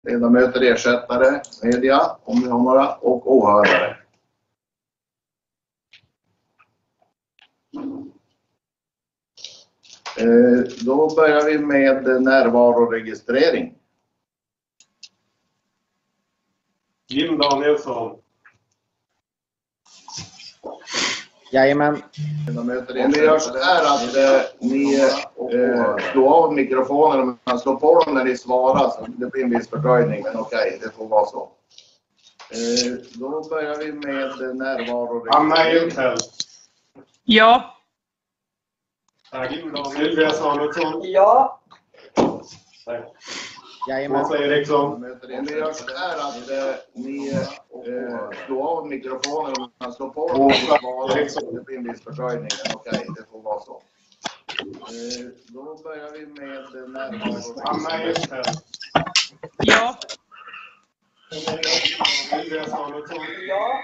ledamöter, ersättare, media, om ni har några, och åhörare. Då börjar vi med närvaroregistrering. Jim Danielsson. Jajamän. Om vi gör så här att ni slår av mikrofonen och slår på dem när ni svarar, så det blir en viss fördröjning, men okej, det får vara så. Då börjar vi med närvaroregistrering. Anna Edfeldt. Ja. Sylvia Samuelsson. Ja. Jajamän. Åsa Eriksson. Om vi gör så här att ni slår av mikrofonen och slår på dem när ni svarar, så det blir en viss fördröjning, men okej, det får vara så. Då börjar vi med närvaroregistrering. Anna Edfeldt. Ja. Sylvia Samuelsson. Ja.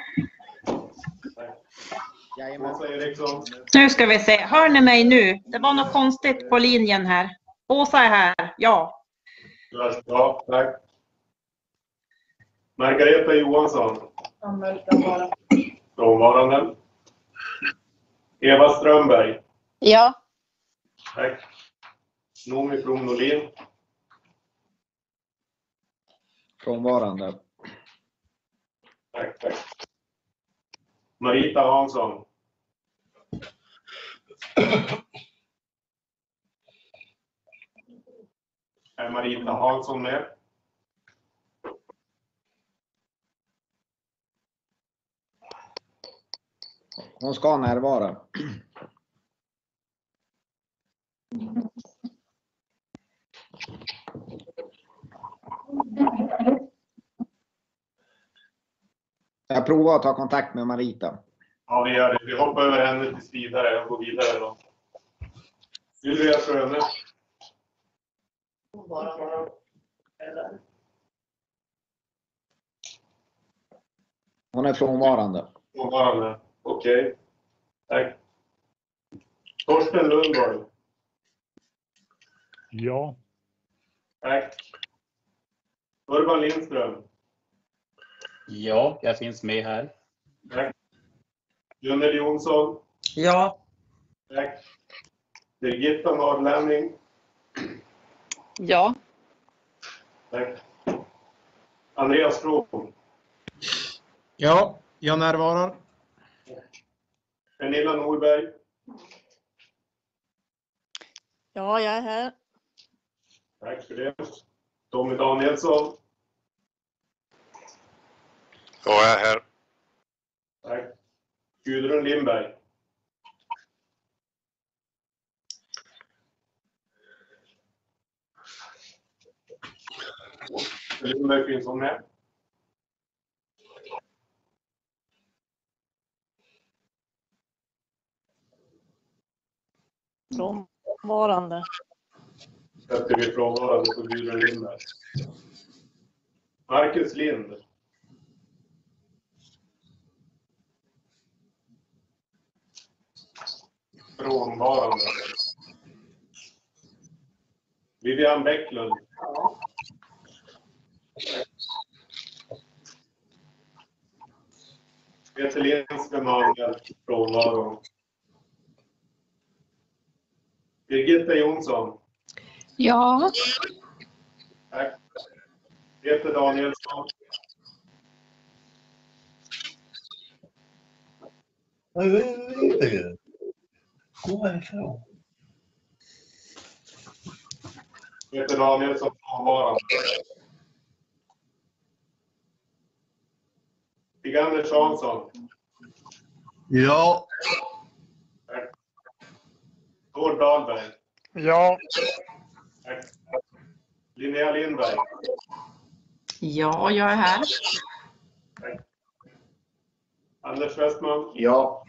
Jajamän. Åsa Eriksson. Nu ska vi se. Hör ni mig nu? Det var något konstigt på linjen här. Åsa är här. Ja. Ja, tack. Margareta Johansson. Frånvarande. Eva Strömberg. Ja. Tack. Noomi From Norlin. Frånvarande. Tack. Marita Hansson. Är Marita Hansson med? Hon ska närvara. Jag provar att ta kontakt med Marita. Ja, vi gör det. Vi hoppar över henne tills vidare och går vidare då. Sylvia Sjöne. Hon är frånvarande. Frånvarande. Okej. Tack. Torsten Lundborg. Ja. Tack. Urban Lindström. Ja, jag finns med här. Tack. Gunnel Jonsson. Ja. Tack. Birgitta Nordlänning. Ja. Tack. Andreas From. Ja, jag närvarar. Pernilla Norberg. Ja, jag är här. Tack för det. Tommy Danielsson. Ja, jag är här. Tack. Gudrun Lindberg. Lindberg finns hon med. Frånvarande. Sätter vi frånvarande på Gudrun Lindberg. Marcus Lind. Frånvarande. Vivian Bäcklund. Peter Lindström har frånvaro. Birgitta Jonsson. Ja. Tack. Peter Danielsson. Peter Danielsson frånvarande. Stig-Anders Hansson. Ja. Tack. Tord Dahlberg. Ja. Tack. Linnea Lindberg. Ja, jag är här. Tack. Anders Westman. Ja.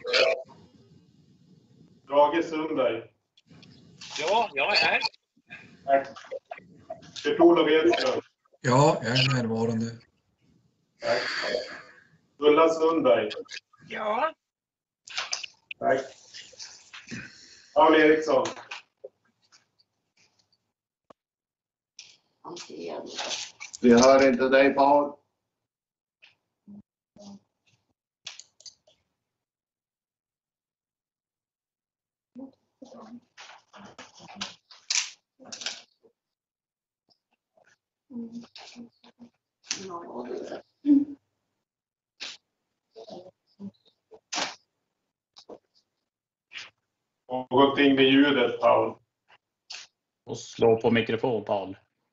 Drage Sundberg. Ja, jag är här. Tack. Kurt-Olof Edström. Ja, jag är närvarande. Tack. Ulla Sundberg. Ja. Tack. Paul Eriksson. Vi hör inte dig, Paul. Någonting med ljudet, Paul. Och slå på mikrofon, Paul.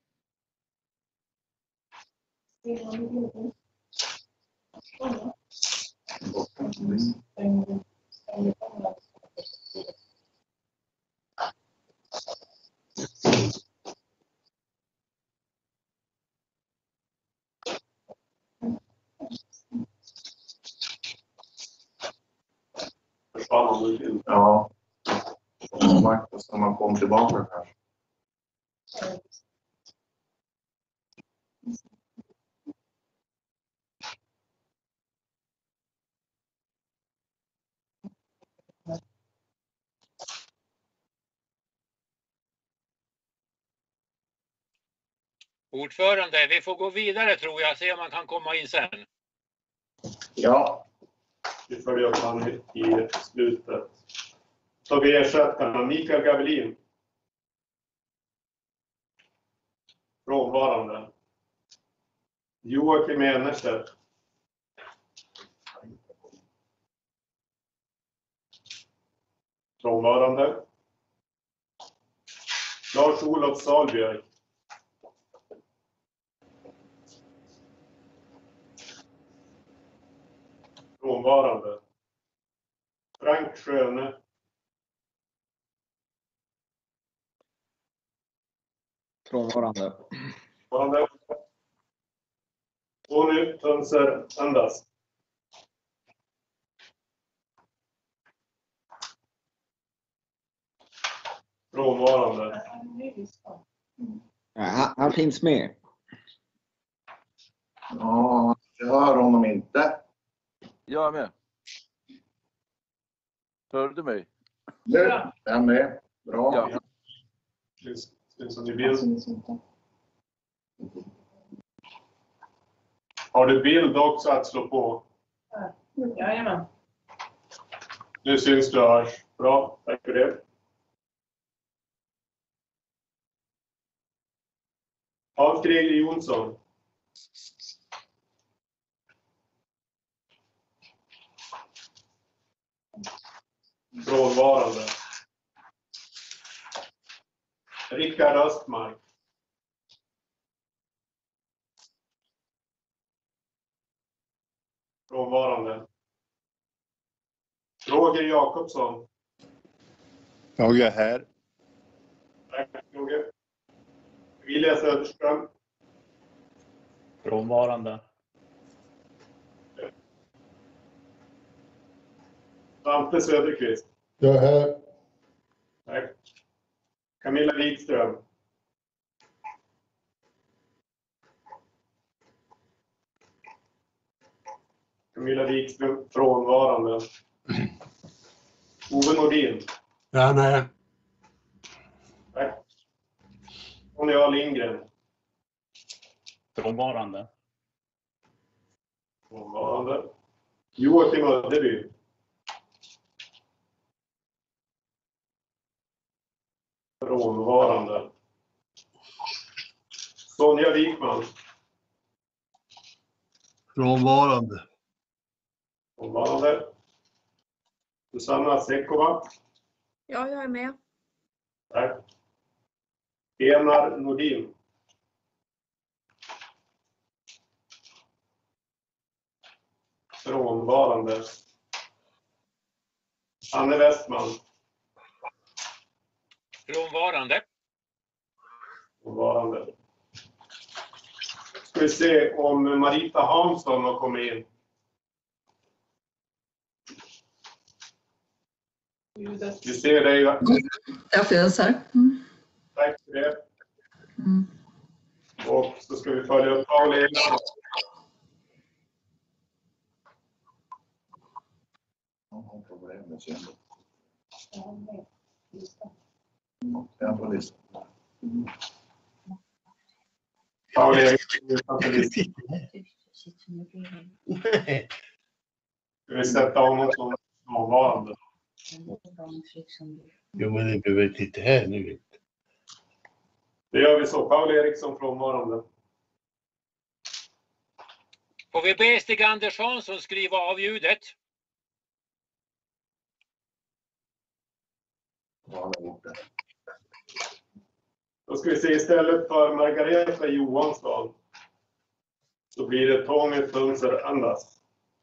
Försvann han ut? Ja. Marcus, när man kom tillbaka kanske. Ordförande, vi får gå vidare tror jag, se om man kan komma in sen. Ja. Vi följer upp han i slutet. Så vi ersätter Mikael Gavelin. Frånvarande. Joakim Enerstedt. Frånvarande. Lars-Olof Salbjörg. Frånvarande. Frank Sköne. Frånvarande. Frånvarande. Tony Tönser Andas. Frånvarande. Ja, han finns med. Ja, jag hör honom inte. Jag är med. Hör du mig? Nu, jag är med. Bra. Ja. Syns som i bild. Har du bild också att slå på? Jajamän. Nu syns du hörs. Bra, tack för det. Hans Greger Jonsson. Frånvarande. Rickard Östmark. Frånvarande. Roger Jakobsson. Jag är här. Tack, Roger. Emilia Söderström. Frånvarande. Svante Söderqvist. Jag är här. Tack. Camilla Wikström. Camilla Wikström frånvarande. Ove Nordin. Jag är med. Tack. Tony A. Lindgren. Frånvarande. Frånvarande. Joakim Ödeby. Frånvarande. Sonja Wikman. Frånvarande. Frånvarande. Susanna Sekova. Ja, jag är med. Tack. Enar Nordin. Frånvarande. Anne Westman. Frånvarande. Frånvarande. Ska vi se om Marita Hansson har kommit in. Vi ser dig. Jag finns här. Tack för det. Mm. Och så ska vi följa upp Paul Eriksson. Jag har problem med kännet. Jag får lyssna. Paul Eriksson utanför listan. Ska vi sätta honom som frånvarande? Jo, men det behöver inte titta här nu. Det gör vi så. Paul Eriksson frånvarande. Får vi be Stig Anders Hansson skriva av ljudet? Ja, det är gjort det. Då ska vi se, istället för Margareta Johansson så blir det Tony Funser Andas.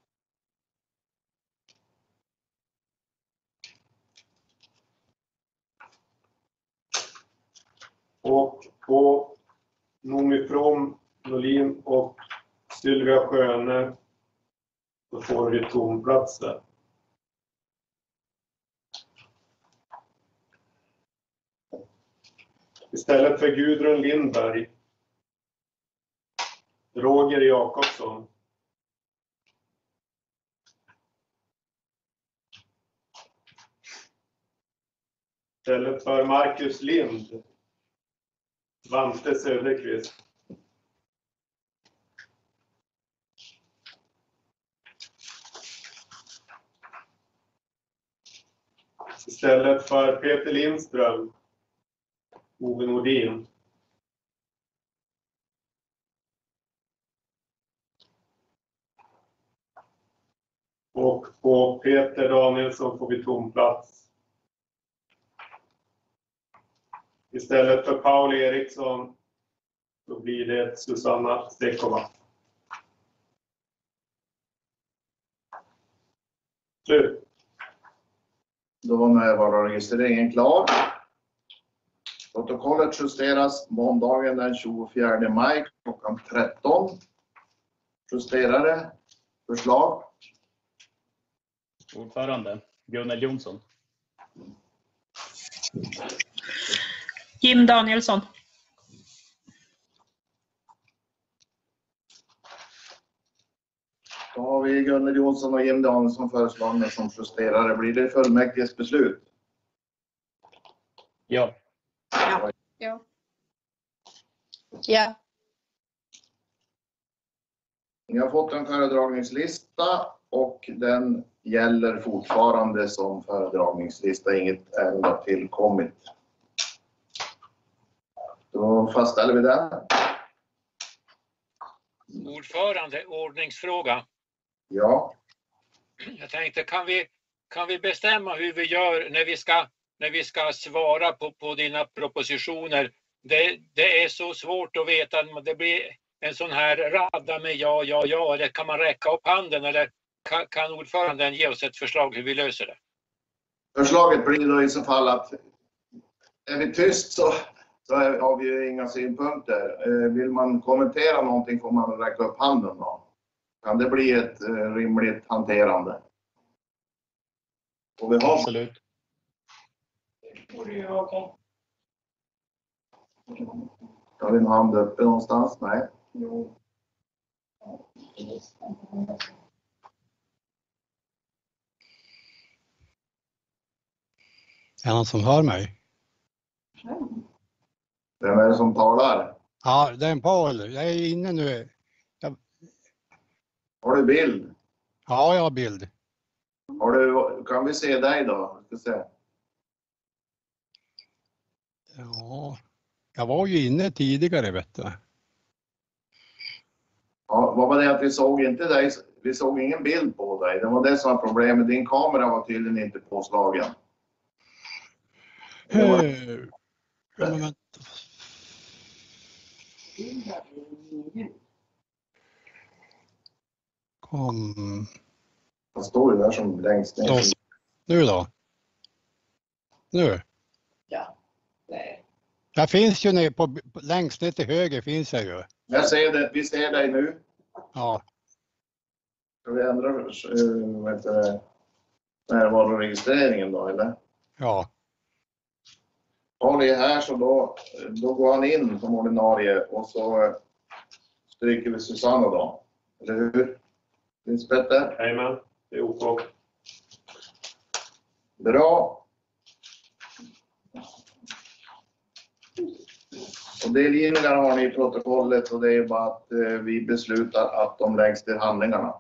Och på Noomi From Nolin och Sylvia Sköne så får vi tomplatser. Istället för Gudrun Lindberg, Roger Jakobsson. Istället för Marcus Lind, Svante Söderqvist. Istället för Peter Lindström, Ove Nordin. Och på Peter Danielsson får vi tomplats. Istället för Paul Eriksson så blir det Susanna Stekova. Slut. Då var registreringen klar. Protokollet justeras måndagen den 24 maj klockan 13. Justerare, förslag. Ordförande Gunnel Jonsson. Jim Danielsson. Då har vi Gunnel Jonsson och Jim Danielsson föreslagna som justerare. Blir det fullmäktiges beslut? Ja. Ja. Ja. Ni har fått en föredragningslista och den gäller fortfarande som föredragningslista. Inget ärende har tillkommit. Då fastställer vi den. Ordförande, ordningsfråga. Ja. Jag tänkte, kan vi bestämma hur vi gör när vi ska svara på dina propositioner? Det är så svårt att veta. Det blir en sån här radda med ja. Eller kan man räcka upp handen? Eller kan ordföranden ge oss ett förslag hur vi löser det? Förslaget blir då i så fall att är vi tyst så har vi ju inga synpunkter. Vill man kommentera någonting får man räcka upp handen då. Kan det bli ett rimligt hanterande? Och vi har... Absolut. Har vi en hand uppe någonstans? Nej. Är det någon som hör mig? Vem är det som talar? Ja, det är en Paul. Jag är inne nu. Har du bild? Ja, jag har bild. Kan vi se dig då? Ska se. Ja, jag var ju inne tidigare, vet du. Ja, vad var det att vi såg inte dig? Vi såg ingen bild på dig. Det var det som var problemet. Din kamera var tydligen inte påslagen. Ja, men vänta. Kom. Han står ju där som längst ner. Nu då? Nu? Ja. Nej. Jag finns ju längst ner till höger finns jag ju. Jag ser det. Vi ser dig nu. Ja. Ska vi ändra närvaroregistreringen då, eller? Ja. Ali är här så då går han in som ordinarie och så stryker vi Susanna då. Eller hur? Finns Petter? Jajamän, det är OK. Bra. Och delgivningar har ni i protokollet och det är bara att vi beslutar att de läggs till handlingarna.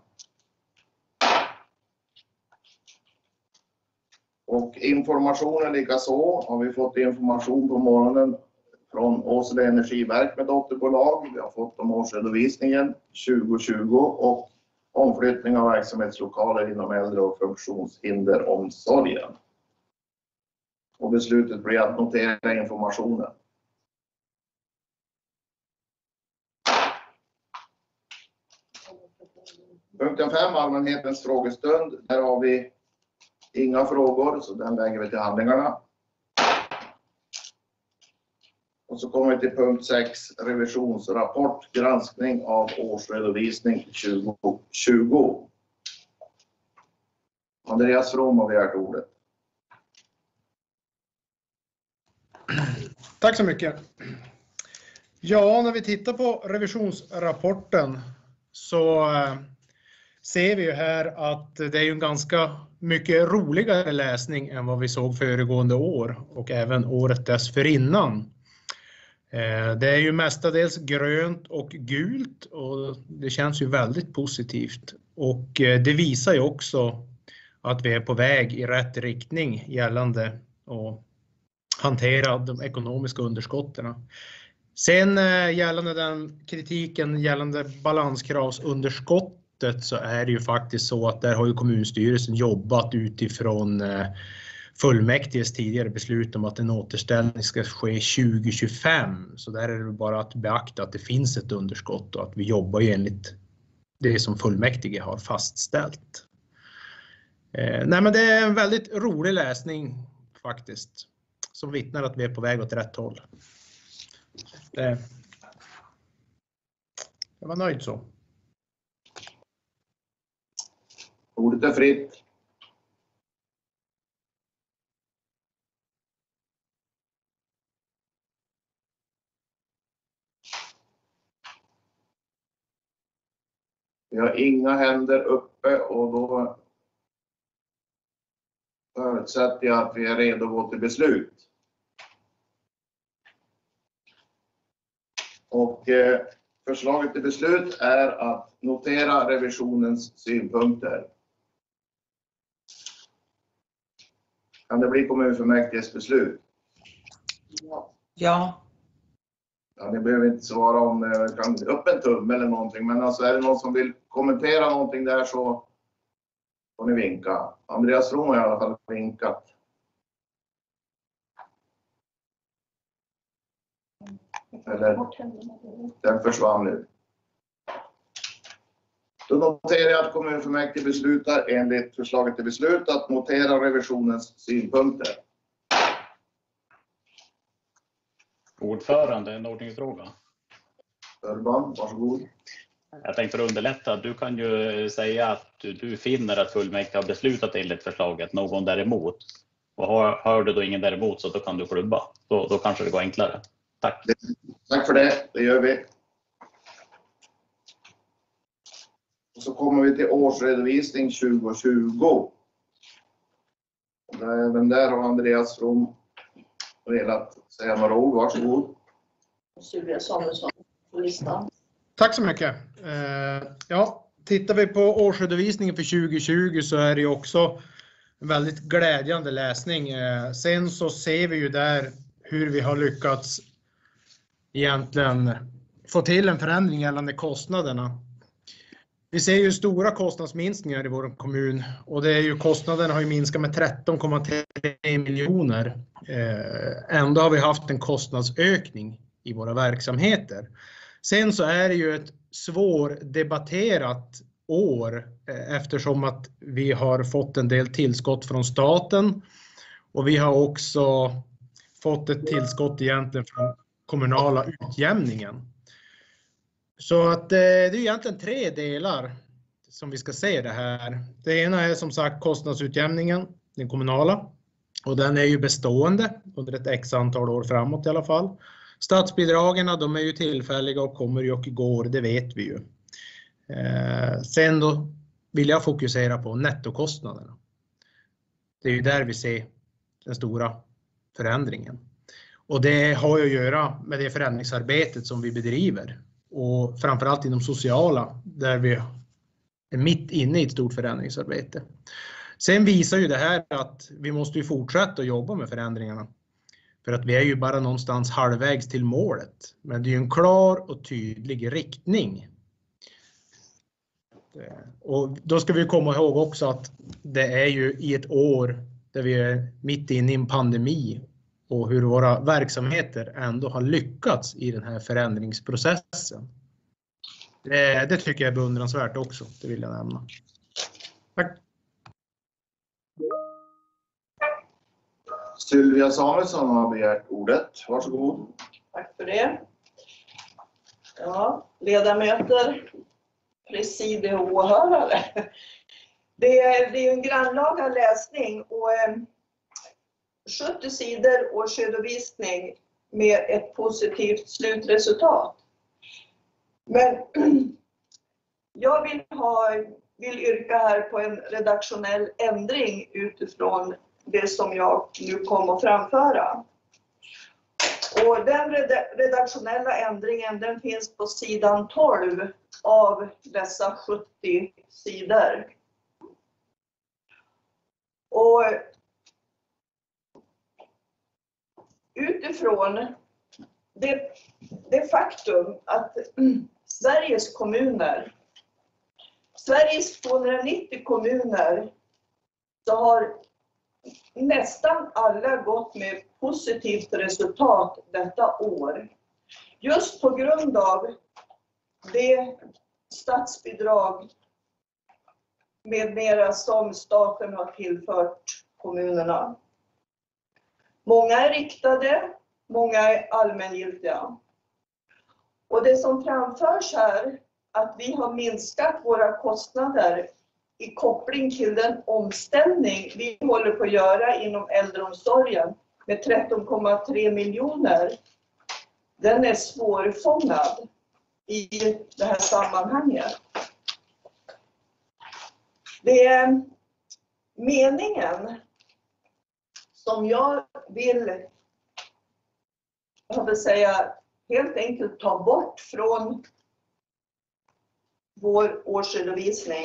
Och informationen likaså har vi fått information på morgonen från Åsele Energiverk med dotterbolag. Vi har fått om årsredovisningen 2020 och omflyttning av verksamhetslokaler inom äldre- och funktionshinderomsorgen. Och beslutet blir att notera informationen. Punkten 5, allmänhetens frågestund. Där har vi inga frågor, så den lägger vi till handlingarna. Och så kommer vi till punkt 6, revisionsrapport, granskning av årsredovisning 2020. Andreas From har begärt ordet. Tack så mycket. Ja, när vi tittar på revisionsrapporten så ser vi ju här att det är ju en ganska mycket roligare läsning än vad vi såg föregående år och även året dessförinnan. Det är ju mestadels grönt och gult och det känns ju väldigt positivt. Och det visar ju också att vi är på väg i rätt riktning gällande att hantera de ekonomiska underskotten. Sen gällande den kritiken gällande balanskravsunderskottet så är det ju faktiskt så att där har ju kommunstyrelsen jobbat utifrån fullmäktiges tidigare beslut om att en återställning ska ske 2025. Så där är det bara att beakta att det finns ett underskott och att vi jobbar ju enligt det som fullmäktige har fastställt. Nej, men det är en väldigt rolig läsning faktiskt som vittnar att vi är på väg åt rätt håll. Jag var nöjd så. Ordet är fritt. Vi har inga händer uppe och då förutsätter jag att vi är redo att gå till beslut. Och förslaget till beslut är att notera revisionens synpunkter. Kan det bli kommunfullmäktiges beslut? Ja. Ja, ni behöver inte svara om det kan upp en tumme eller någonting, men alltså är det någon som vill kommentera någonting där så får ni vinka. Andreas From har i alla fall vinkat. Eller den försvann nu. Då noterar jag att kommunfullmäktige beslutar enligt förslaget till beslut att notera revisionens synpunkter. Ordförande, en ordningsfråga. Urban, varsågod. Jag tänkte underlätta. Du kan ju säga att du finner att fullmäktige har beslutat enligt förslaget, någon däremot. Och hör du då ingen däremot så då kan du klubba. Då kanske det går enklare. Tack. Tack för det, det gör vi. Och så kommer vi till årsredovisning 2020. Även där har Andreas From velat säga några ord, varsågod. Sylvia Samuelsson på listan. Tack så mycket. Ja, tittar vi på årsredovisningen för 2020 så är det ju också en väldigt glädjande läsning. Sen så ser vi ju där hur vi har lyckats egentligen få till en förändring gällande kostnaderna. Vi ser ju stora kostnadsminskningar i vår kommun och det är ju kostnaderna har ju minskat med 13,3 miljoner. Ändå har vi haft en kostnadsökning i våra verksamheter. Sen så är det ju ett svårdebatterat år eftersom att vi har fått en del tillskott från staten och vi har också fått ett tillskott egentligen från kommunala utjämningen. Så att det är egentligen 3 delar som vi ska se det här. Det ena är som sagt kostnadsutjämningen, den kommunala. Och den är ju bestående under ett x antal år framåt i alla fall. Statsbidragen, de är ju tillfälliga och kommer ju och går, det vet vi ju. Sen då vill jag fokusera på nettokostnaderna. Det är ju där vi ser den stora förändringen. Och det har ju att göra med det förändringsarbetet som vi bedriver. Och framförallt inom sociala, där vi är mitt inne i ett stort förändringsarbete. Sen visar ju det här att vi måste ju fortsätta att jobba med förändringarna. För att vi är ju bara någonstans halvvägs till målet. Men det är ju en klar och tydlig riktning. Och då ska vi komma ihåg också att det är ju i ett år där vi är mitt inne i en pandemi. Och hur våra verksamheter ändå har lyckats i den här förändringsprocessen. Det tycker jag är beundransvärt också, det vill jag nämna. Tack. Sylvia Samuelsson har begärt ordet. Varsågod. Tack för det. Ja, ledamöter, presidium och åhörare. Det är en grannlaga läsning och 70 sidor årsredovisning med ett positivt slutresultat. Men jag vill yrka här på en redaktionell ändring utifrån det som jag nu kommer att framföra. Och den redaktionella ändringen den finns på sidan 12 av dessa 70 sidor. Och utifrån det faktum att Sveriges 290 kommuner, så har nästan alla gått med positivt resultat detta år. Just på grund av det statsbidrag med mera som staten har tillfört kommunerna. Många är riktade, många är allmängiltiga. Och det som framförs här, att vi har minskat våra kostnader i koppling till den omställning vi håller på att göra inom äldreomsorgen med 13,3 miljoner. Den är svårfångad i det här sammanhanget. Det är meningen som jag vill säga helt enkelt ta bort från vår årsredovisning.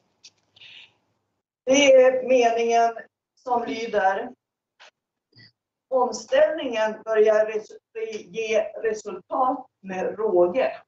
Det är meningen som lyder: omställningen börjar ge resultat med råge.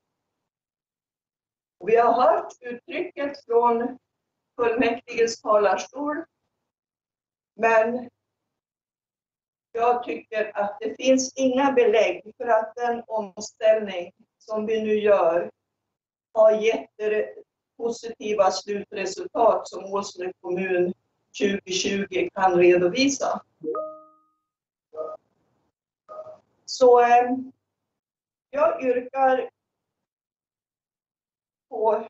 Vi har hört uttrycket från fullmäktiges talarstol, men jag tycker att det finns inga belägg för att den omställning som vi nu gör har gett det positiva slutresultat som Åsele kommun 2020 kan redovisa. Så jag yrkar på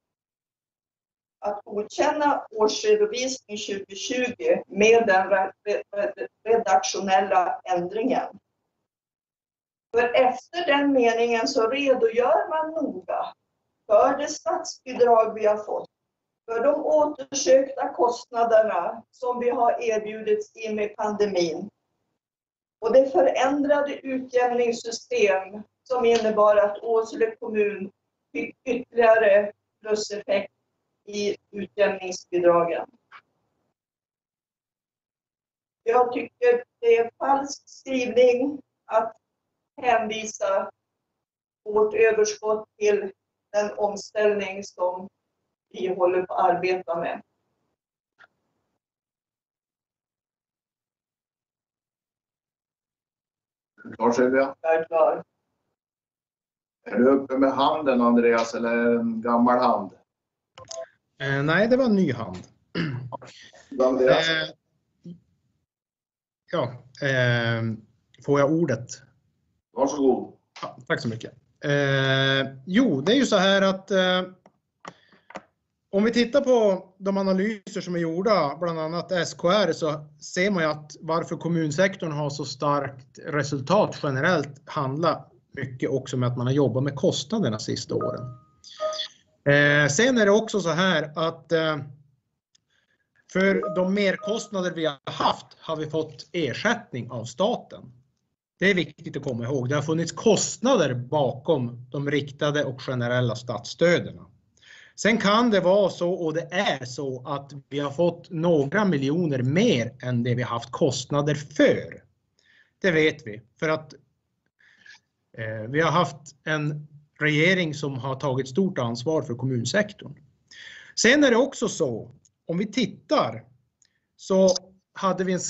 att godkänna årsredovisning 2020 med den redaktionella ändringen. För efter den meningen så redogör man noga för det statsbidrag vi har fått, för de återsökta kostnaderna som vi har erbjudits i med pandemin och det förändrade utjämningssystem som innebar att Åsele kommun fick ytterligare pluseffekt i utjämningsbidragen. Jag tycker det är falsk skrivning att hänvisa vårt överskott till den omställning som vi håller på att arbeta med. Klar, Sylvia? Jag är klar. Är du uppe med handen, Andreas, eller en gammal hand? Nej, det var en ny hand. Andreas? Får jag ordet? Varsågod. Ja, tack så mycket. Jo, det är ju så här att om vi tittar på de analyser som är gjorda, bland annat SKR, så ser man ju att varför kommunsektorn har så starkt resultat generellt handlar mycket också med att man har jobbat med kostnaderna sista åren. Sen är det också så här att för de merkostnader vi har haft har vi fått ersättning av staten. Det är viktigt att komma ihåg. Det har funnits kostnader bakom de riktade och generella statsstöden. Sen kan det vara så, och det är så, att vi har fått några miljoner mer än det vi har haft kostnader för. Det vet vi. För att vi har haft en regering som har tagit stort ansvar för kommunsektorn. Sen är det också så, om vi tittar, så hade vi en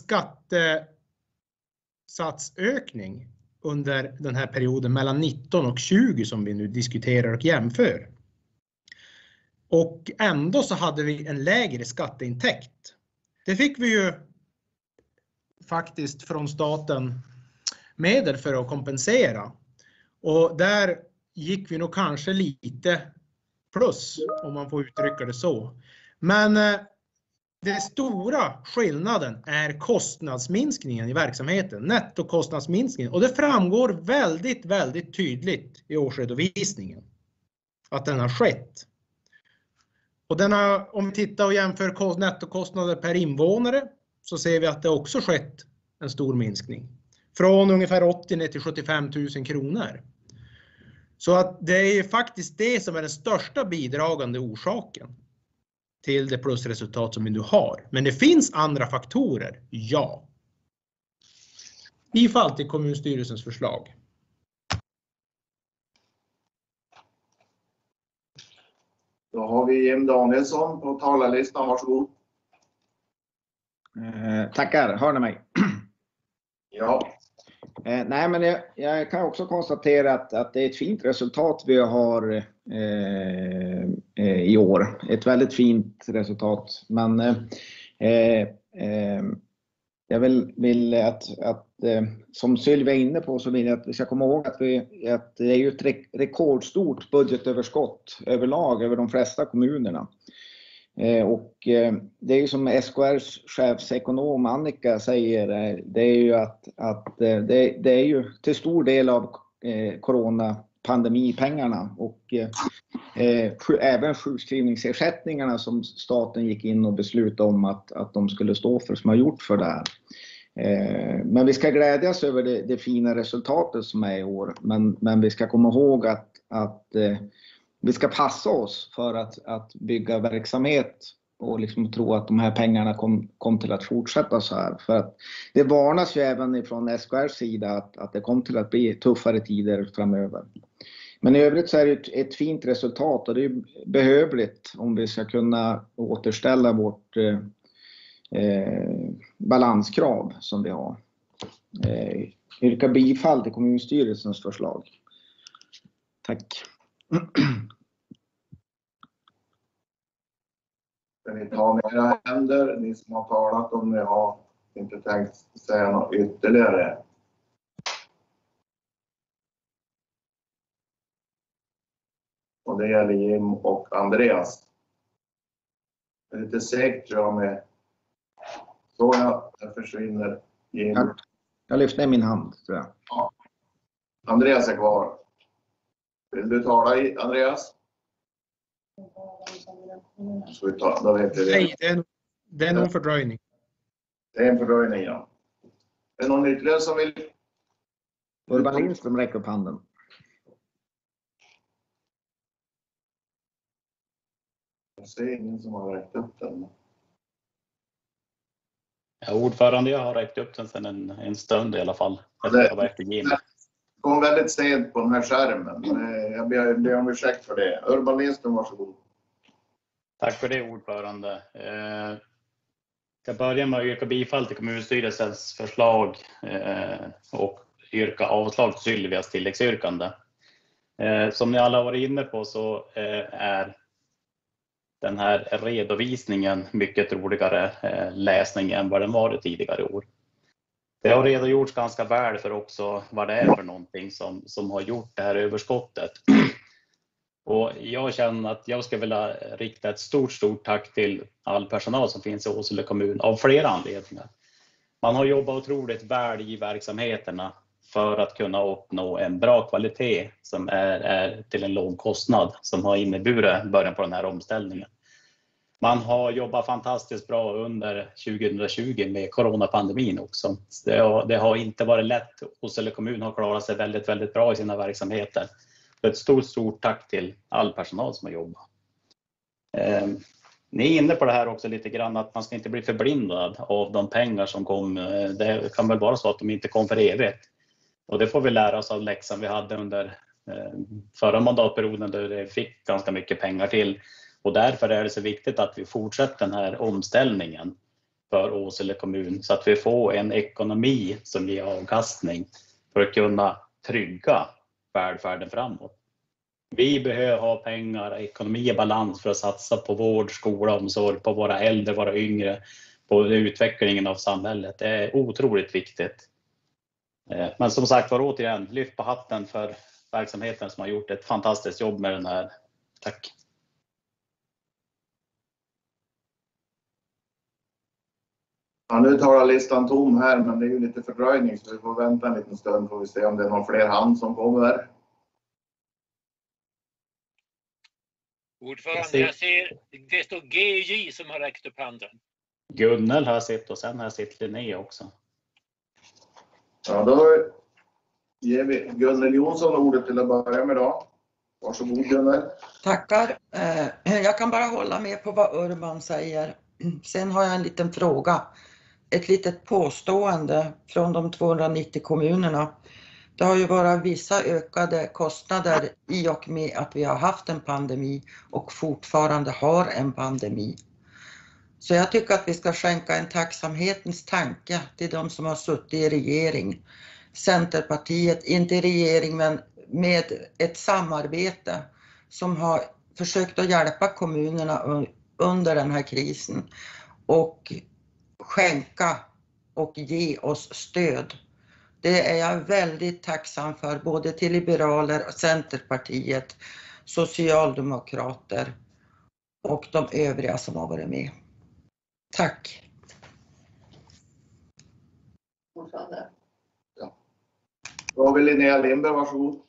skattesatsökning under den här perioden mellan 19 och 20 som vi nu diskuterar och jämför. Och ändå så hade vi en lägre skatteintäkt. Det fick vi ju faktiskt från staten medel för att kompensera. Och där gick vi nog kanske lite plus, om man får uttrycka det så. Men den stora skillnaden är kostnadsminskningen i verksamheten, nettokostnadsminskningen. Och det framgår väldigt, väldigt tydligt i årsredovisningen att den har skett. Och den har, om vi tittar och jämför nettokostnader per invånare, så ser vi att det också skett en stor minskning. Från ungefär 80 ner till 75 000 kronor. Så att det är faktiskt det som är den största bidragande orsaken till det plusresultat som vi nu har. Men det finns andra faktorer, ja. Bifall till kommunstyrelsens förslag. Då har vi Jim Danielsson på talarlistan, varsågod. Tackar, hör ni mig? Ja. Nej, men jag kan också konstatera att det är ett fint resultat vi har i år. Ett väldigt fint resultat. Men jag vill att som Sylvia är inne på, så vill jag att vi ska komma ihåg att det är ju ett rekordstort budgetöverskott överlag över de flesta kommunerna. Och det är ju som SKRs chefsekonom Annika säger, det är ju att det är ju till stor del av coronapandemipengarna och även sjukskrivningsersättningarna som staten gick in och beslutade om att de skulle stå för, som har gjort för det här. Men vi ska glädjas över det fina resultatet som är i år, men vi ska komma ihåg att vi ska passa oss för att bygga verksamhet och liksom tro att de här pengarna kom till att fortsätta så här. För att det varnas ju även från SKRs sida att det kom till att bli tuffare tider framöver. Men i övrigt så är det ett fint resultat och det är behövligt om vi ska kunna återställa vårt balanskrav som vi har. Yrka bifall till kommunstyrelsens förslag. Tack. Ska ni ta med era händer, ni som har talat, om ni har inte tänkt säga något ytterligare? Och det gäller Jim och Andreas. Det är lite segt tror jag med. Så ja, där försvinner Jim. Jag lyfter ner min hand tror jag. Ja. Andreas är kvar. Vill du tala i Andreas? Så vi tar, då vet vi det. Nej, det är någon fördröjning. Det är en fördröjning, ja. Är det någon ytterligare som vill? Urban Lindström räcker upp handen. Jag ser ingen som har räckt upp den. Ja, ordförande, jag har räckt upp den sedan en stund i alla fall. Det kom väldigt sent på den här skärmen. Jag ber om ursäkt för det. Urban Lindström, varsågod. Tack för det, ordförande. Jag börjar med att yrka bifall till kommunstyrelsens förslag och yrka avslag till Sylvias tilläggsyrkande. Som ni alla har varit inne på så är den här redovisningen mycket roligare läsning än vad den varit tidigare år. Det har redogjorts ganska väl för också vad det är för någonting som har gjort det här överskottet. Och jag känner att jag skulle vilja rikta ett stort tack till all personal som finns i Åsele kommun av flera anledningar. Man har jobbat otroligt väl i verksamheterna för att kunna uppnå en bra kvalitet som är till en låg kostnad som har inneburit början på den här omställningen. Man har jobbat fantastiskt bra under 2020 med coronapandemin också. Det har inte varit lätt. Åsele kommun har klarat sig väldigt, väldigt bra i sina verksamheter. Ett stort tack till all personal som har jobbat. Ni är inne på det här också lite grann, att man ska inte bli förblindad av de pengar som kom. Det kan väl vara så att de inte kom för evigt. Och det får vi lära oss av läxan vi hade under förra mandatperioden, där det fick ganska mycket pengar till. Och därför är det så viktigt att vi fortsätter den här omställningen för Åsele kommun, så att vi får en ekonomi som ger avkastning för att kunna trygga välfärden framåt. Vi behöver ha pengar, ekonomi i balans för att satsa på vård, skola, omsorg, på våra äldre, våra yngre, på utvecklingen av samhället. Det är otroligt viktigt. Men som sagt var, återigen, lyft på hatten för verksamheten som har gjort ett fantastiskt jobb med den här. Tack. Ja, nu talar listan tom här, men det är ju lite fördröjning så vi får vänta en liten stund, får vi se om det är någon fler hand som kommer. Ordförande, jag ser det står GJ som har räckt upp handen. Gunnel har jag sett och sen har jag sett Linné också. Ja, då ger vi Gunnel Jonsson ordet till att börja med då. Varsågod Gunnel. Tackar. Jag kan bara hålla med på vad Urban säger. Sen har jag en liten fråga. Ett litet påstående från de 290 kommunerna. Det har ju varit vissa ökade kostnader i och med att vi har haft en pandemi och fortfarande har en pandemi. Så jag tycker att vi ska skänka en tacksamhetens tanke till de som har suttit i regering. Centerpartiet, inte i regering men med ett samarbete som har försökt att hjälpa kommunerna under den här krisen och skänka och ge oss stöd. Det är jag väldigt tacksam för, både till liberaler, Centerpartiet, socialdemokrater och de övriga som har varit med. Tack. Ja. Då har vi Linnea Lindberg, varsågod.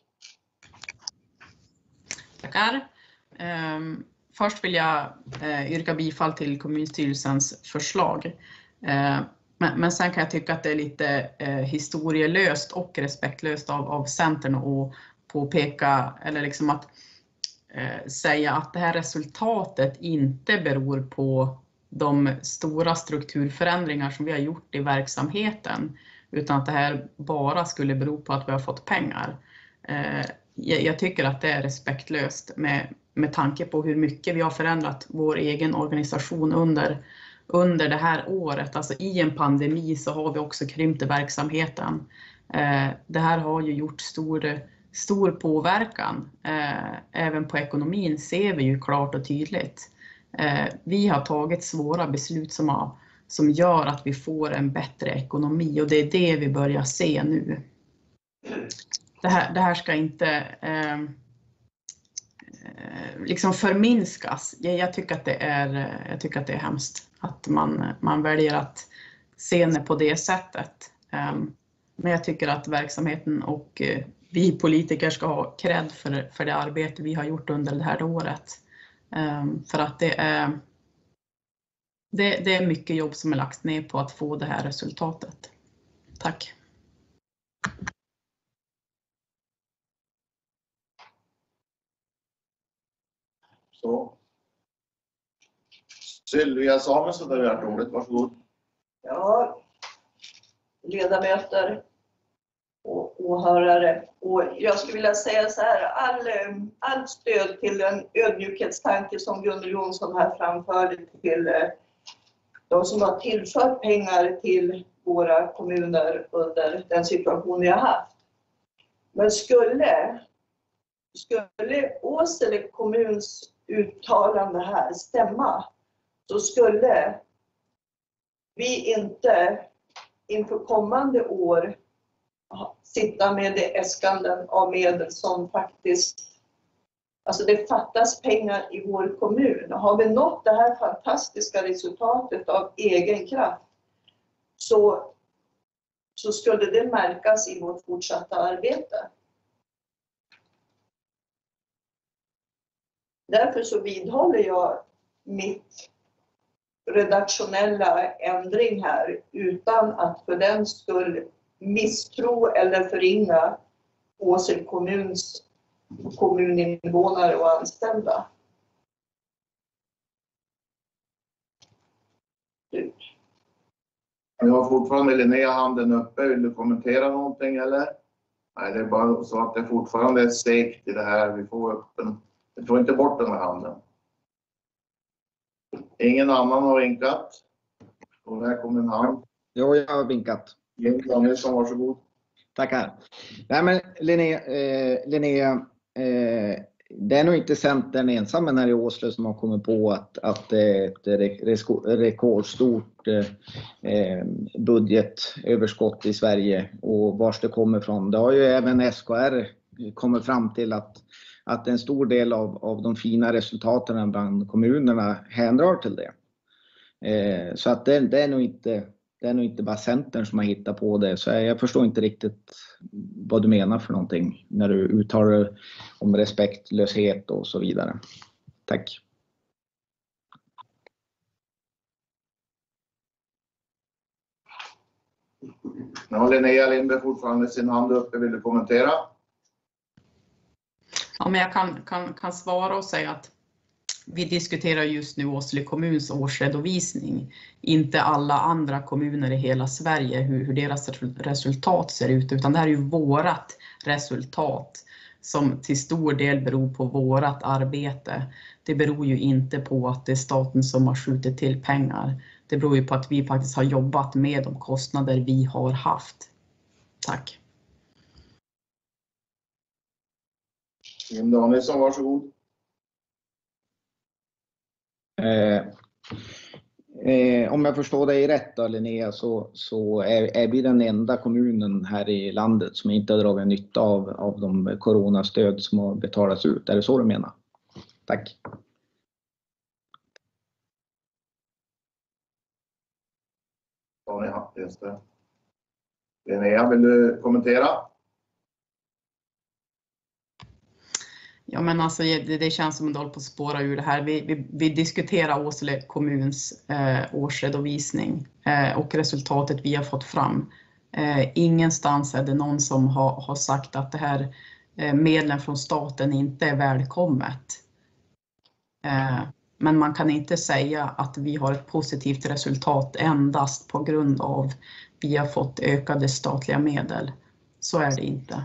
Tackar. Först vill jag yrka bifall till kommunstyrelsens förslag. Men sen kan jag tycka att det är lite historielöst och respektlöst av Centern att påpeka, eller liksom att säga att det här resultatet inte beror på de stora strukturförändringar som vi har gjort i verksamheten, utan att det här bara skulle bero på att vi har fått pengar. Jag tycker att det är respektlöst med tanke på hur mycket vi har förändrat vår egen organisation under det här året. Alltså i en pandemi så har vi också krympt verksamheten. Det här har ju gjort stor påverkan. Även på ekonomin ser vi ju klart och tydligt. Vi har tagit svåra beslut som gör att vi får en bättre ekonomi, och det är det vi börjar se nu. Det här ska inte liksom förminskas. Jag tycker att det är hemskt att man väljer att se det på det sättet. Men jag tycker att verksamheten och vi politiker ska ha cred för det arbete vi har gjort under det här året. För att det är mycket jobb som är lagt ner på att få det här resultatet. Tack. Så. Sylvia Samuelsson, där har ordet, varsågod. Ja, ledamöter och åhörare. Och jag skulle vilja säga så här, allt stöd till den ödmjukhetstanke som Gunnel Jonsson här framförde till de som har tillfört pengar till våra kommuner under den situation vi har haft. Men skulle Åsele kommuns uttalande här stämma, så skulle vi inte inför kommande år sitta med det äskanden av medel som faktiskt, alltså det fattas pengar i vår kommun. Har vi nått det här fantastiska resultatet av egen kraft, så skulle det märkas i vårt fortsatta arbete. Därför så vidhåller jag mitt redaktionella ändring här utan att för den skull misstro eller förringa Åsele kommuns kommuninvånare och anställda. Jag har fortfarande Linnea handen uppe. Vill du kommentera någonting eller? Nej, det är bara så att det fortfarande är segt i det här. Vi får inte bort den här handen. Ingen annan har vinkat. Och här kommer en hand. Jo, jag har vinkat. Jens Danielsson, varsågod. Tackar. Nej, men Linnea, det är nog inte Centern ensam här i Åsele som har kommit på att det är ett rekordstort budgetöverskott i Sverige och vars det kommer från. Det har ju även SKR kommit fram till att en stor del av de fina resultaten bland kommunerna händrar till det. Så att det är nog inte bara Centern som har hittat på det. Så jag förstår inte riktigt vad du menar för någonting när du uttalar om respektlöshet och så vidare. Tack. Nu har Linnea Lindberg fortfarande sin hand uppe. Vill du kommentera? Ja, men jag kan svara och säga att vi diskuterar just nu Åsele kommuns årsredovisning, inte alla andra kommuner i hela Sverige, hur deras resultat ser ut, utan det här är ju vårat resultat som till stor del beror på vårat arbete. Det beror ju inte på att det är staten som har skjutit till pengar. Det beror ju på att vi faktiskt har jobbat med de kostnader vi har haft. Tack. Jens Danielsson, varsågod. Om jag förstår dig rätt då, Linnea, så är vi den enda kommunen här i landet som inte har dragit nytta av de coronastöd som har betalats ut. Är det så du menar? Tack. Ja, just det. Linnea, vill du kommentera? Ja, men alltså det känns som att man håller på att spåra ur det här. Vi diskuterar Åsele kommuns årsredovisning och resultatet vi har fått fram. Ingenstans är det någon som har sagt att det här medlen från staten inte är välkommet. Men man kan inte säga att vi har ett positivt resultat endast på grund av vi har fått ökade statliga medel. Så är det inte.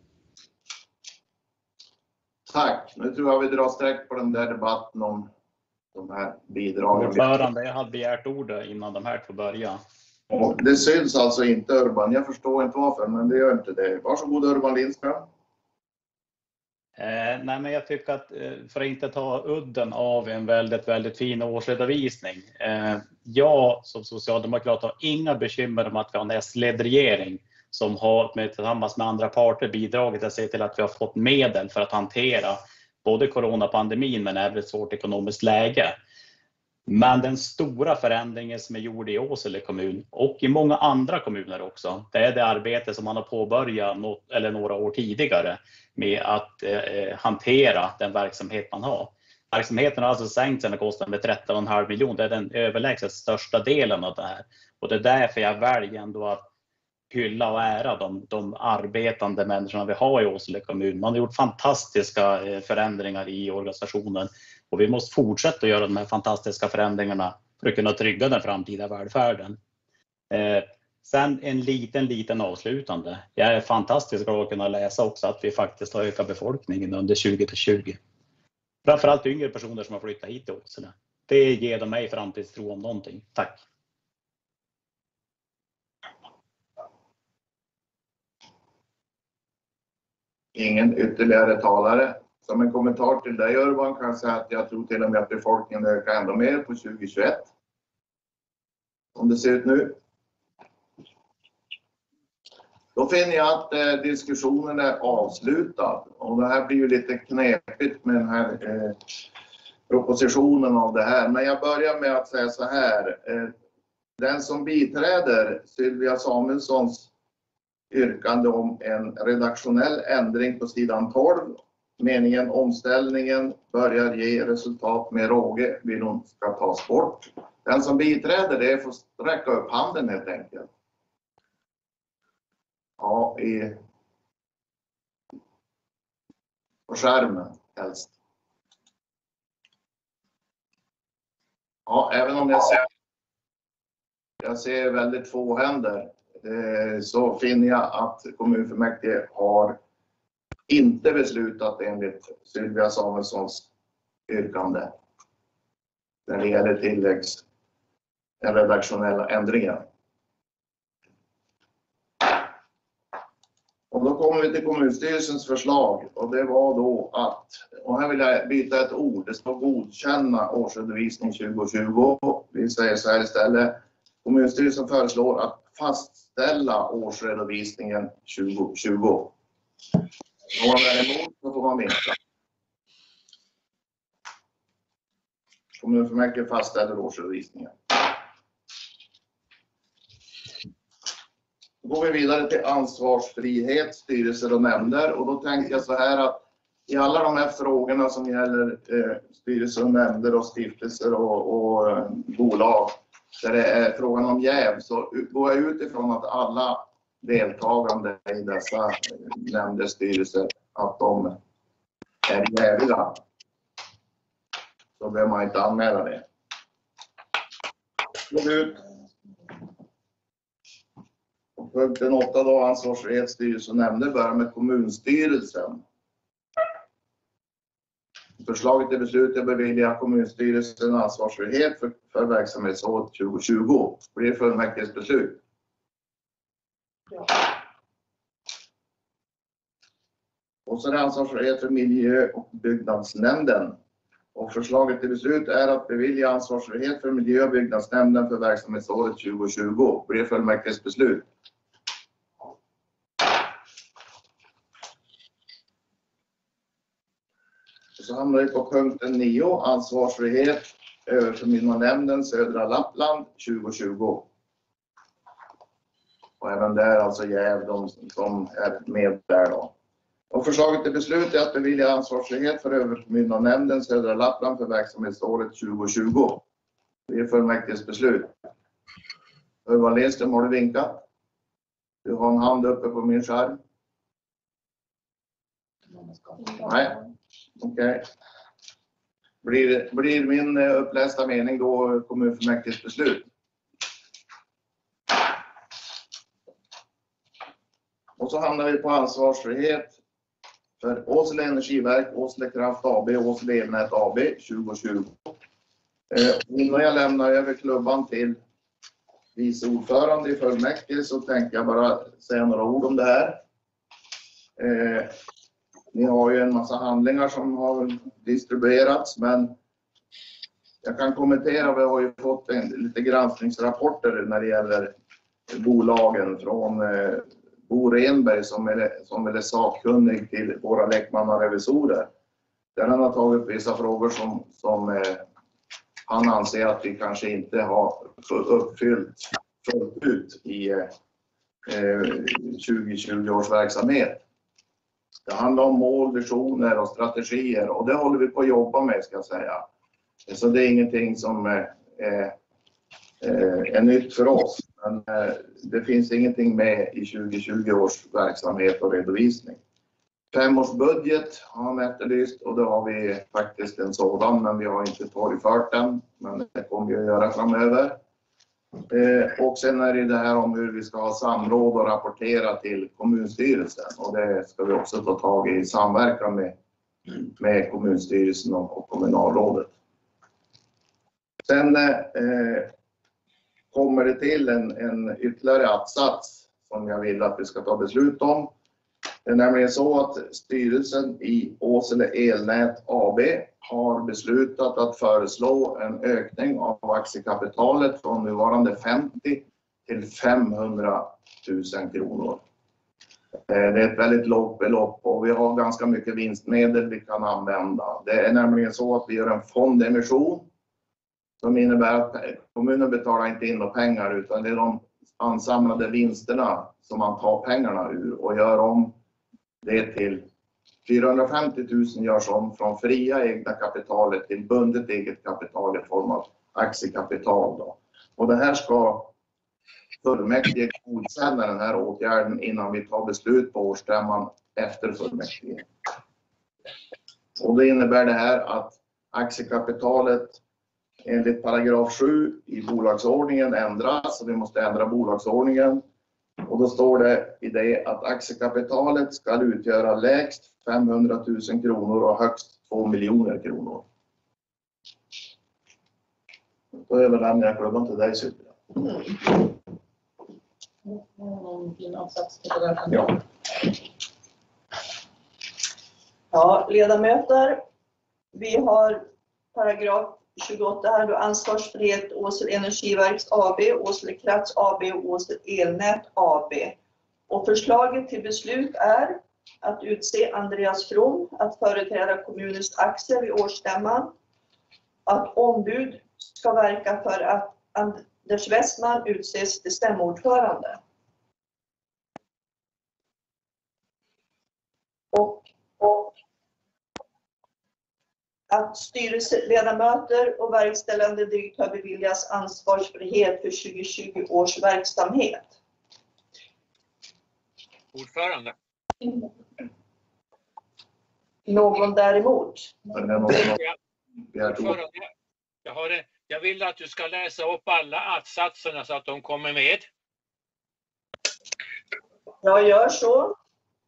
Tack. Nu tror jag vi drar sträck på den där debatten om de här bidragen. Ordförande, jag hade begärt ordet innan de här får börja. Och det syns alltså inte, Urban. Jag förstår inte varför, men det gör inte det. Varsågod, Urban Lindström. Nej, men jag tycker att för att inte ta udden av en väldigt, väldigt fin årsredovisning. Jag som socialdemokrat har inga bekymmer om att vi har en S-ledd regering som har tillsammans med andra parter bidragit att se till att vi har fått medel för att hantera både coronapandemin men även ett svårt ekonomiskt läge. Men den stora förändringen som är gjord i Åsele kommun och i många andra kommuner också, det är det arbete som man har påbörjat några år tidigare med att hantera den verksamhet man har. Verksamheten har alltså sänkt sina kostnader med 13,5 miljoner. Det är den överlägset största delen av det här. Och det är därför jag väljer ändå att hylla och ära de arbetande människorna vi har i Åsele kommun. Man har gjort fantastiska förändringar i organisationen och vi måste fortsätta göra de här fantastiska förändringarna för att kunna trygga den framtida välfärden. Sen en liten avslutande. Jag är fantastiskt glad att kunna läsa också att vi faktiskt har ökat befolkningen under 2020. Framförallt yngre personer som har flyttat hit till Åsele. Det ger de mig framtidstro om någonting. Tack. Ingen ytterligare talare. Som en kommentar till dig, Urban, kan jag säga att jag tror till och med att befolkningen ökar ändå mer på 2021. Som det ser ut nu. Då finner jag att diskussionen är avslutad. Och det här blir ju lite knepigt med den här propositionen av det här. Men jag börjar med att säga så här. Den som biträder Sylvia Samuelssons yrkande om en redaktionell ändring på sidan 12. Meningen omställningen börjar ge resultat med råge vill hon ska tas bort. Den som biträder det får sträcka upp handen helt enkelt. Ja, på skärmen helst. Ja, även om jag ser väldigt få händer så finner jag att kommunfullmäktige har inte beslutat enligt Sylvia Samuelssons yrkande när det gäller den redaktionella ändringen. Och då kommer vi till kommunstyrelsens förslag och det var då att, och här vill jag byta ett ord, det står godkänna årsredovisning 2020. Vi säger så här istället, kommunstyrelsen föreslår att fastställa årsredovisningen 2020. Om man är emot så får man vinka. Kommunfullmäktige fastställer årsredovisningen. Då går vi vidare till ansvarsfrihet, styrelser och nämnder. Och då tänker jag så här att i alla de här frågorna som gäller styrelser och nämnder och stiftelser och bolag där det är frågan om jäv, så går jag utifrån att alla deltagande i dessa nämnder, styrelser, att de är jäviga. Så behöver man inte anmäla det. Punkten 8 då, ansvarsfrihet, styrelse och nämnder, börjar med kommunstyrelsen. Förslaget till beslut är att bevilja kommunstyrelsen ansvarsfrihet för verksamhetsåret 2020. Det är fullmäktiges beslut. Ja. Och så är det ansvarsfrihet för miljö- och byggnadsnämnden. Och förslaget till beslut är att bevilja ansvarsfrihet för miljö- och byggnadsnämnden för verksamhetsåret 2020. Det är fullmäktiges beslut. Så hamnar vi på punkten 9, ansvarsfrihet överförmyndarnämnden södra Lappland 2020. Och även där alltså jäv, de som är med där då. Och förslaget till beslut är att bevilja ansvarsfrihet för överförmyndarnämnden södra Lappland för verksamhetsåret 2020. Det är fullmäktiges beslut. Urban Lindström, har du vinkat? Du har en hand uppe på min skärm. Nej. Okej. Blir min upplästa mening då kommunfullmäktiges beslut? Och så hamnar vi på ansvarsfrihet för Åsele Energiverk, Åsele Kraft AB, Åsele Elnät AB 2020. Innan jag lämnar över klubban till vice ordförande i fullmäktige så tänker jag bara säga några ord om det här. Ni har ju en massa handlingar som har distribuerats, men jag kan kommentera, vi har ju fått lite granskningsrapporter när det gäller bolagen från Bo Renberg som är sakkunnig till våra lekmannarevisorer. Där han har tagit upp vissa frågor som han anser att vi kanske inte har uppfyllt fullt ut i 2020 års verksamhet. Det handlar om mål, visioner och strategier och det håller vi på att jobba med, ska jag säga. Så det är ingenting som är nytt för oss. Men det finns ingenting med i 2020 års verksamhet och redovisning. 5-årsbudget har han efterlyst och då har vi faktiskt en sådan, men vi har inte torgfört den. Men det kommer vi att göra framöver. Och sen är det här om hur vi ska ha samråd och rapportera till kommunstyrelsen. Och det ska vi också ta tag i samverkan med kommunstyrelsen och kommunalrådet. Sen kommer det till en ytterligare att-sats som jag vill att vi ska ta beslut om. Det är nämligen så att styrelsen i Åsele Elnät AB har beslutat att föreslå en ökning av aktiekapitalet från nuvarande 50 till 500 000 kronor. Det är ett väldigt lågt belopp och vi har ganska mycket vinstmedel vi kan använda. Det är nämligen så att vi gör en fondemission som innebär att kommunen betalar inte in några pengar utan det är de ansamlade vinsterna som man tar pengarna ur och gör om det till 450 000 görs om från fria egna kapitalet till bundet eget kapital i form av aktiekapital då. Och det här ska fullmäktige godkänna den här åtgärden innan vi tar beslut på årsstämman efter fullmäktige. Och det innebär det här att aktiekapitalet enligt paragraf 7 i bolagsordningen ändras, och vi måste ändra bolagsordningen. Och då står det i det att aktiekapitalet ska utgöra lägst 500 000 kronor och högst 2 miljoner kronor. Då överlämnar jag klubban till dig, Sylvia. Ja. Ja, ledamöter. Vi har paragraf 28 här då, ansvarsfrihet Åsele Energiverks AB, Åsele Krafts AB och Åsele Elnät AB. Och förslaget till beslut är att utse Andreas From att företräda kommunens aktier vid årsstämman. Att ombud ska verka för att Anders Westman utses till stämordförande. Och att styrelseledamöter och verkställande direktör beviljas ansvarsfrihet för 2020 års verksamhet. Ordförande. Någon däremot? Jag vill att du ska läsa upp alla att-satserna så att de kommer med. Jag gör så.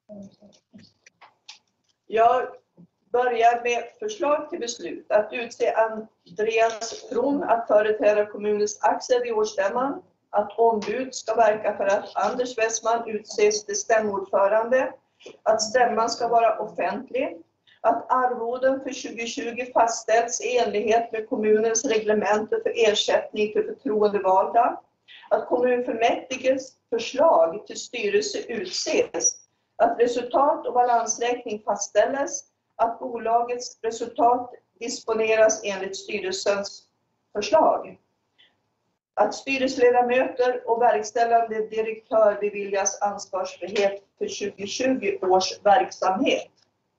Jag börjar med förslag till beslut att utse Andreas From att företräda kommunens aktier vid årsstämman. Att ombud ska verka för att Anders Westman utses till stämordförande. Att stämman ska vara offentlig. Att arvoden för 2020 fastställs i enlighet med kommunens reglemente för ersättning till förtroendevalda. Att kommunfullmäktiges förslag till styrelse utses. Att resultat och balansräkning fastställes. Att bolagets resultat disponeras enligt styrelsens förslag. Att styrelseledamöter och verkställande direktör beviljas ansvarsfrihet för 2020 års verksamhet.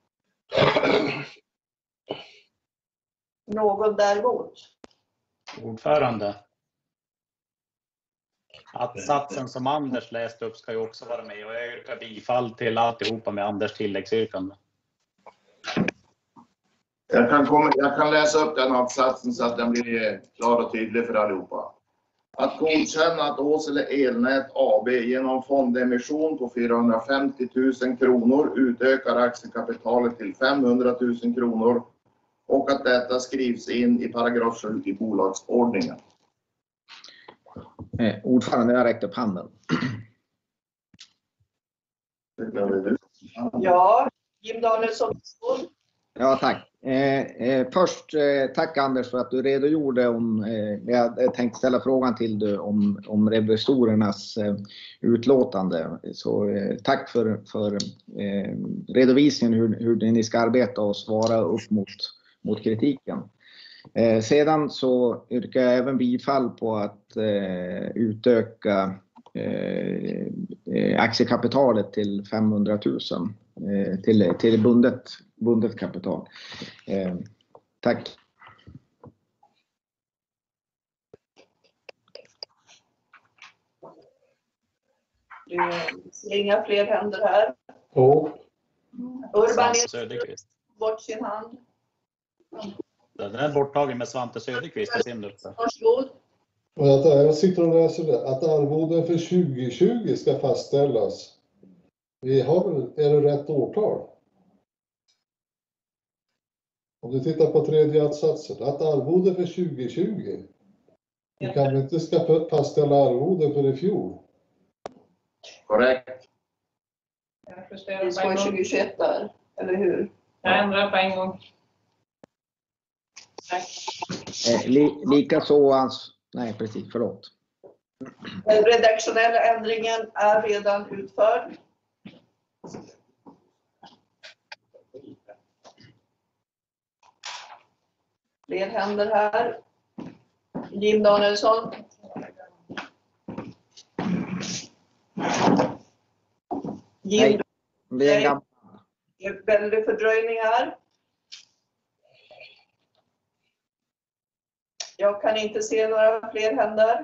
Någon däremot? Ordförande. Att satsen som Anders läste upp ska ju också vara med, och jag yrkar bifall till alltihopa med Anders tilläggsyrkande. Jag kan läsa upp den avsatsen så att den blir klar och tydlig för allihopa. Att godkänna att Åsele Elnät AB genom fondemission på 450 000 kronor utökar aktiekapitalet till 500 000 kronor och att detta skrivs in i paragraf 7 i bolagsordningen. Ordförande, jag räckte upp handen. Ja, Jim Danielsson. Ja, tack. Först tack Anders för att du redogjorde om, jag tänkte ställa frågan till dig om revisorernas utlåtande. Så tack för redovisningen hur ni ska arbeta och svara upp mot kritiken. Sedan så yrkar jag även bifall på att utöka aktiekapitalet till 500 000 till bundet kapital. Tack. Det ser inga fler händer här. Urban Söderqvist. bort sin hand. Den är borttagen med Svante Söderqvist i sin uppe. Varsågod. Jag sitter och läser det. Att arvoden för 2020 ska fastställas. Är det rätt årtal? Om du tittar på tredje att-satsen. Att arvoden för 2020. Du kan väl inte ska fastställa arvoden för i fjol? Korrekt. Det står 2021 där, eller hur? Jag ändrar på en gång. Likaså, nej precis, förlåt. Den redaktionella ändringen är redan utförd. Fler händer här. Jim Danielsson. Jim, det är väldigt fördröjning här. Jag kan inte se några fler händer.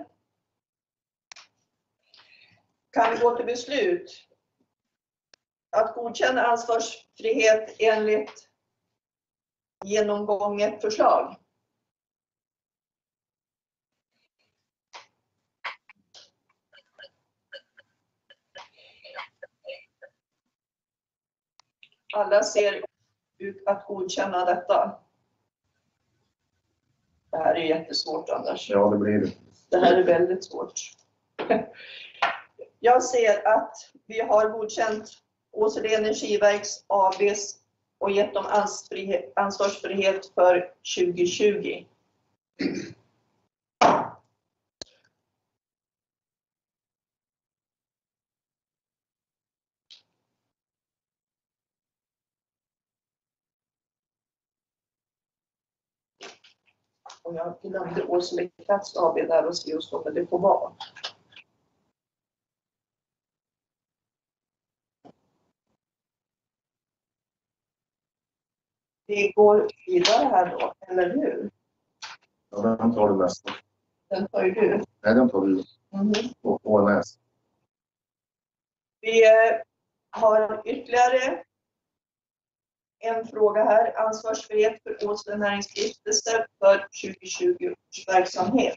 Kan vi gå till beslut? Att godkänna ansvarsfrihet enligt genomgånget förslag. Alla ser ut att godkänna detta. Det här är jättesvårt, Anders. Ja, det blir det. Det här är väldigt svårt. Jag ser att vi har godkänt Åsele Energiverks ABs och gett dem ansvarsfrihet för 2020. Och jag glömde Åsele Krafts AB där och se och stå, men det får vara. Vi går vidare här då, eller hur? Ja, den tar du nästa. Den tar ju du. Nej, den tar du. Och ONS. Vi har ytterligare en fråga här. Ansvarsfrihet för Åsele Näringsstiftelse för 2020 års verksamhet.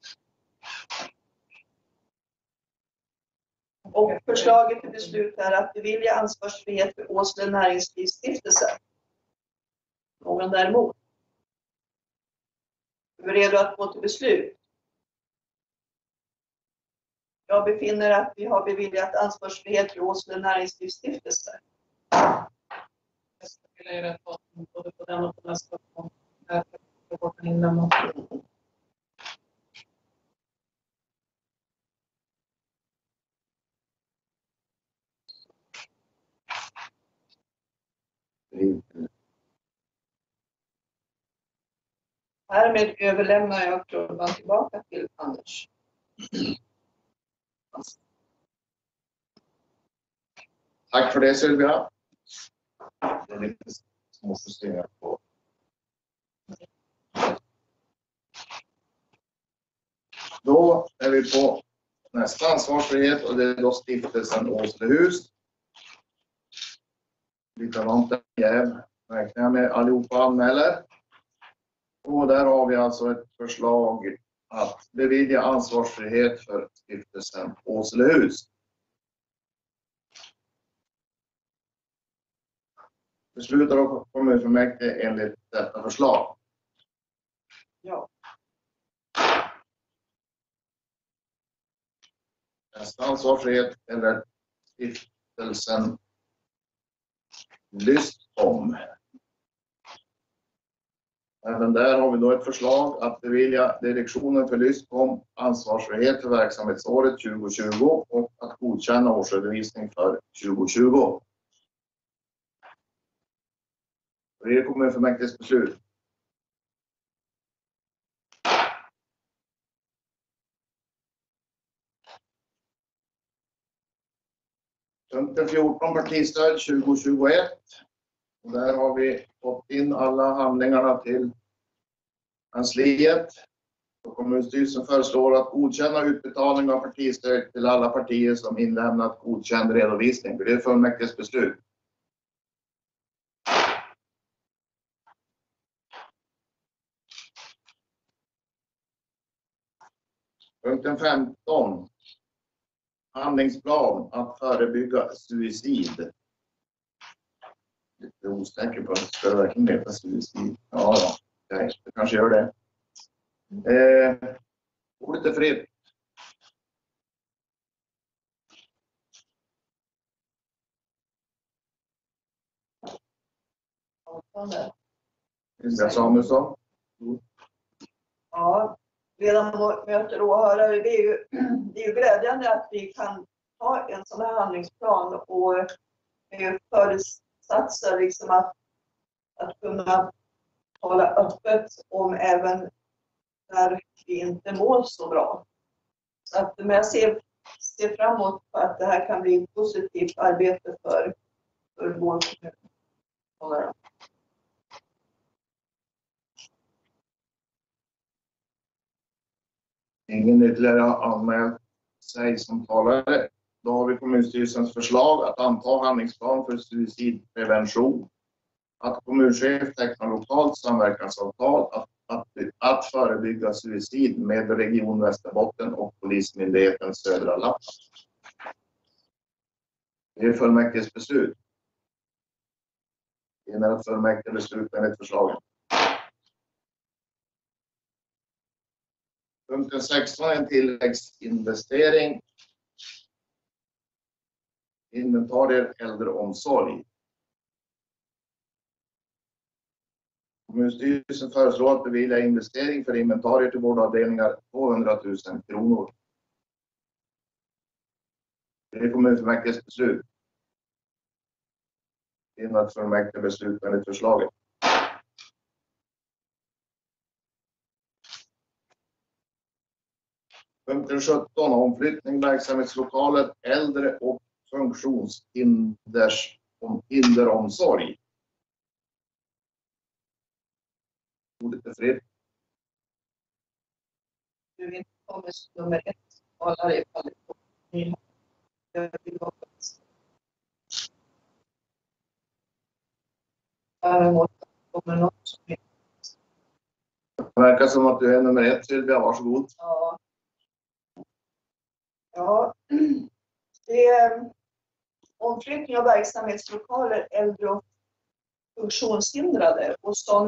Och förslaget till beslut är att bevilja ansvarsfrihet för Åsele Näringslivsstiftelse. Någon däremot? Är vi redo att gå till beslut? Jag befinner att vi har beviljat ansvarsfrihet för Åsele Näringslivsstiftelse. Jag ska vilja göra ett datum både på den och på nästa gång. Därför får bort den innan. Härmed överlämnar jag klubban tillbaka till Anders. Tack för det, Sylvia. Det är lite små justeringar på. Då är vi på nästa ansvarsfrihet och det är då stiftelsen Åselehus. Likadant jäv räknar jag med allihopa anmäler. Och där har vi alltså ett förslag att bevilja ansvarsfrihet för stiftelsen Åselehus. Beslutar av kommunfullmäktige enligt detta förslag. Ja. Nästa ansvarsfrihet eller stiftelsen Lystkom. Även där har vi då ett förslag att bevilja direktionen för Lystkom ansvarsfrihet för verksamhetsåret 2020 och att godkänna årsredovisning för 2020. Det är kommunfullmäktiges beslut. Punkten 14 partistöd 2021. Och där har vi fått in alla handlingarna till kansliet. Och kommunstyrelsen föreslår att godkänna utbetalning av partistöd till alla partier som inlämnat godkänd redovisning. Det är fullmäktiges beslut. Punkten 15. Handlingsplan att förebygga suicid. Lite osäker på att det ska verkligen heta suicid. Ja, okej, det kanske gör det. Ordet är fritt. Sylvia Samuelsson. Ja, ledamöter och åhörare, det är ju glädjande att vi kan ha en sån här handlingsplan och föresatser liksom att kunna tala öppet om även när vi inte mår så bra. Så att, men jag ser framåt på att det här kan bli ett positivt arbete för vår kommun. Ingen ytterligare har anmält sig som talare. Då har vi kommunstyrelsens förslag att anta handlingsplan för suicidprevention. Att kommunchef tecknar lokalt samverkansavtal att förebygga suicid med Region Västerbotten och Polismyndigheten Södra Lappland. Det är fullmäktiges beslut. Det är ett fullmäktige beslut enligt förslagen. Punkten 16 är en tilläggsinvestering. Inventarier äldreomsorg. Kommunstyrelsen föreslår att bevilja investering för inventarier till vårdavdelningar 200 000 kronor. Det är kommunfullmäktiges beslut. Det är ett fullmäktige beslut enligt förslaget. Punkten 17. Omflyttning, verksamhetslokaler, äldre och funktionshinderomsorg. Ordet är fritt. Du inte kommer nummer 1 talare i fallet på ny. Det verkar som att du är nummer 1, Sylvia. Varsågod. Ja. Ja, det är omflyttning av verksamhetslokaler, äldre och funktionshindrade. Och som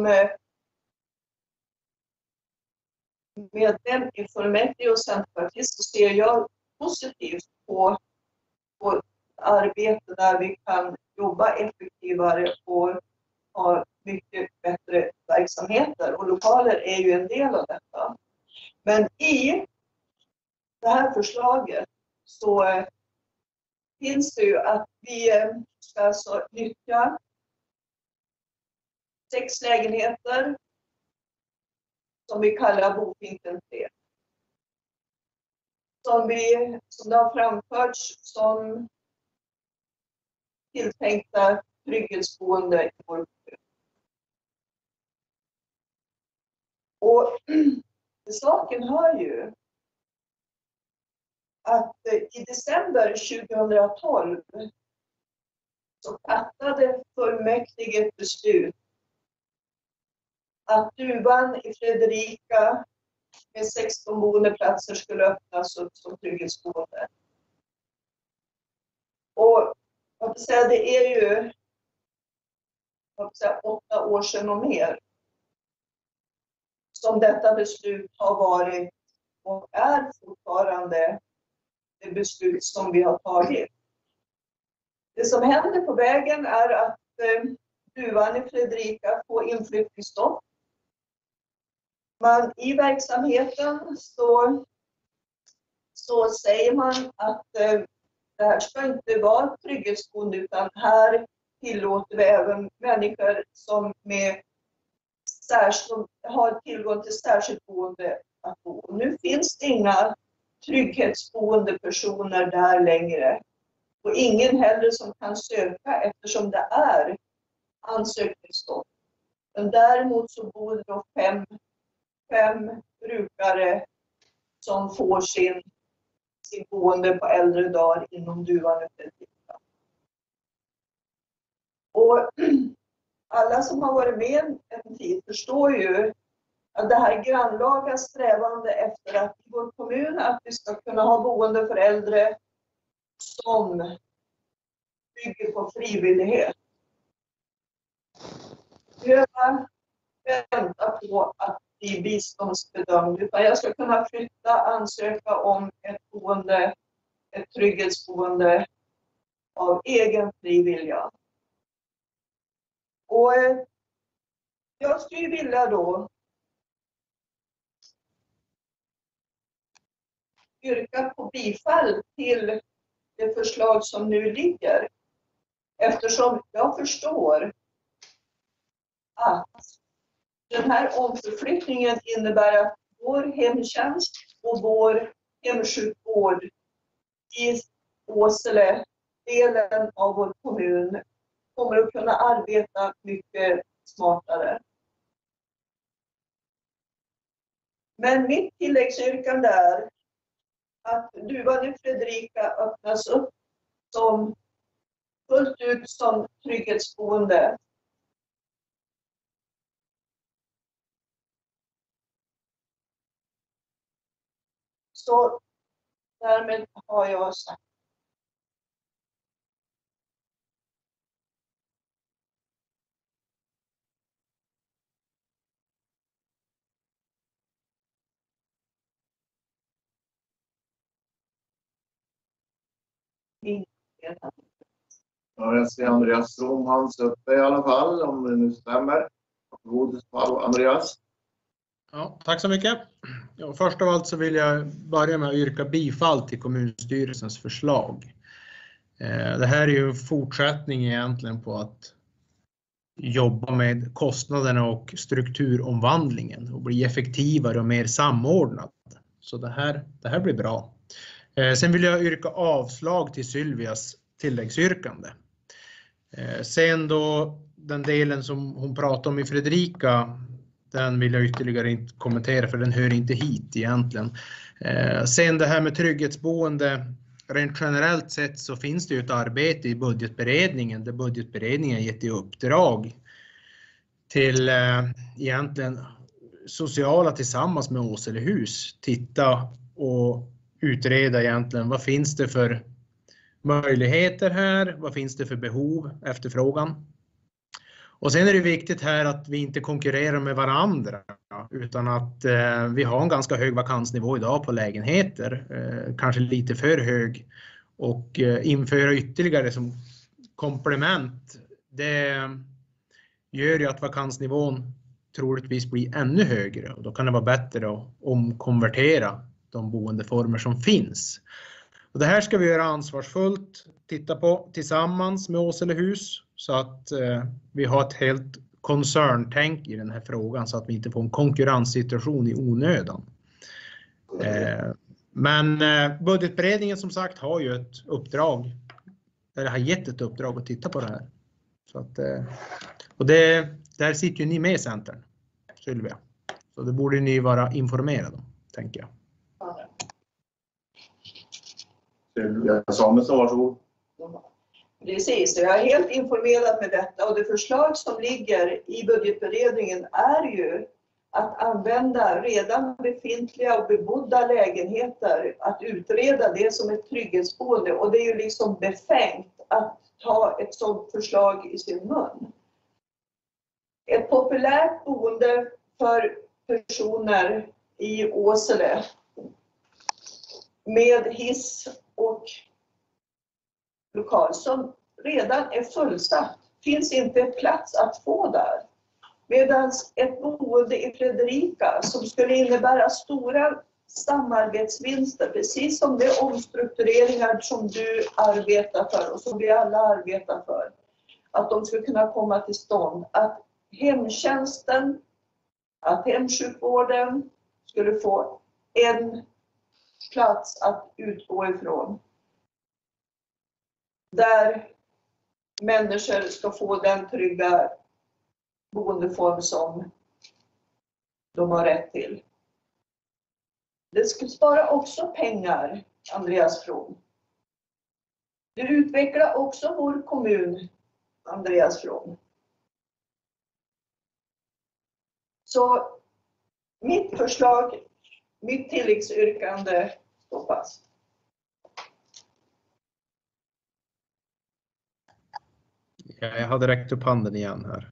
medlem i fullmäktige och centerpartist så ser jag positivt på arbete där vi kan jobba effektivare och ha mycket bättre verksamheter. Och lokaler är ju en del av detta. Men i det här förslaget så finns det ju att vi ska alltså nyttja 6 lägenheter som vi kallar Bofinken 3. Som det har framförts som tilltänkta trygghetsboende i vår kommun. Och saken hör ju att i december 2012 så fattade fullmäktige ett beslut att Duvan i Fredrika med 16 boendeplatser skulle öppnas upp som trygghetsboende. Och jag vill säga, det är ju 8 år sedan och mer som detta beslut har varit och är fortfarande det beslut som vi har tagit. Det som händer på vägen är att Duvan i Fredrika får inflyttningsstopp. Men i verksamheten så säger man att det här ska inte vara trygghetsboende utan här tillåter vi även människor som har tillgång till särskilt boende att bo. Nu finns det inga trygghetsboende personer där längre. Och ingen heller som kan söka eftersom det är ansökningsstopp. Men däremot så bor det 5 brukare som får sin boende på äldre dagar inom Duvan och Fredrika. Och alla som har varit med en tid förstår ju att det här grannlaga strävande efter att i vår kommun att vi ska kunna ha boende för äldre som bygger på frivillighet. Behöva vänta på att bli biståndsbedömd, utan jag ska kunna ansöka om ett trygghetsboende av egen frivilliga. Och jag skulle vilja då yrka på bifall till det förslag som nu ligger. Eftersom jag förstår att den här omförflyttningen innebär att vår hemtjänst och vår hemsjukvård i Åsele, delen av vår kommun, kommer att kunna arbeta mycket smartare. Men mitt tilläggsyrkande är att Duvan i Fredrika öppnas upp som fullt ut som trygghetsboende. Så därmed har jag sagt. Ja, jag ser Andreas From, hans uppe i alla fall, om det nu stämmer. God fall, Andreas. Ja, tack så mycket. Ja, först av allt så vill jag börja med att yrka bifall till kommunstyrelsens förslag. Det här är ju en fortsättning egentligen på att jobba med kostnaderna och strukturomvandlingen och bli effektivare och mer samordnad. Så det här blir bra. Sen vill jag yrka avslag till Sylvias tilläggsyrkande. Sen då den delen som hon pratade om i Fredrika, den vill jag ytterligare inte kommentera för den hör inte hit egentligen. Sen det här med trygghetsboende, rent generellt sett så finns det ju ett arbete i budgetberedningen där budgetberedningen gett i uppdrag till egentligen sociala tillsammans med Åselehus titta och utreda egentligen vad finns det för möjligheter här, vad finns det för behov, efterfrågan. Och sen är det viktigt här att vi inte konkurrerar med varandra utan att vi har en ganska hög vakansnivå idag på lägenheter, kanske lite för hög, och införa ytterligare som komplement. Det gör ju att vakansnivån troligtvis blir ännu högre och då kan det vara bättre att omkonvertera de boendeformer som finns. Och det här ska vi göra ansvarsfullt, titta på tillsammans med Åselehus så att vi har ett helt koncerntänk i den här frågan så att vi inte får en konkurrenssituation i onödan. Men budgetberedningen som sagt har ju ett uppdrag, eller har gett ett uppdrag att titta på det här. Så att, och där sitter ju ni med i Centern, Sylvia. Så det borde ni vara informerade om, tänker jag. Sylvia Samuelsson, varsågod. Precis, jag är helt informerad med detta och det förslag som ligger i budgetberedningen är ju att använda redan befintliga och bebodda lägenheter, att utreda det som ett trygghetsboende, och det är ju liksom befängt att ta ett sådant förslag i sin mun. Ett populärt boende för personer i Åsele med hiss och lokal som redan är fullsatt. Finns inte plats att få där. Medan ett boende i Fredrika som skulle innebära stora samarbetsvinster, precis som de omstruktureringar som du arbetar för och som vi alla arbetar för, att de skulle kunna komma till stånd. Att hemtjänsten, att hemsjukvården skulle få en plats att utgå ifrån. Där människor ska få den trygga boendeform som de har rätt till. Det skulle spara också pengar, Andreas From. Du utvecklar också vår kommun, Andreas From. Så mitt förslag, mitt tilläggsyrkande står fast. Ja, jag hade räckt upp handen igen här.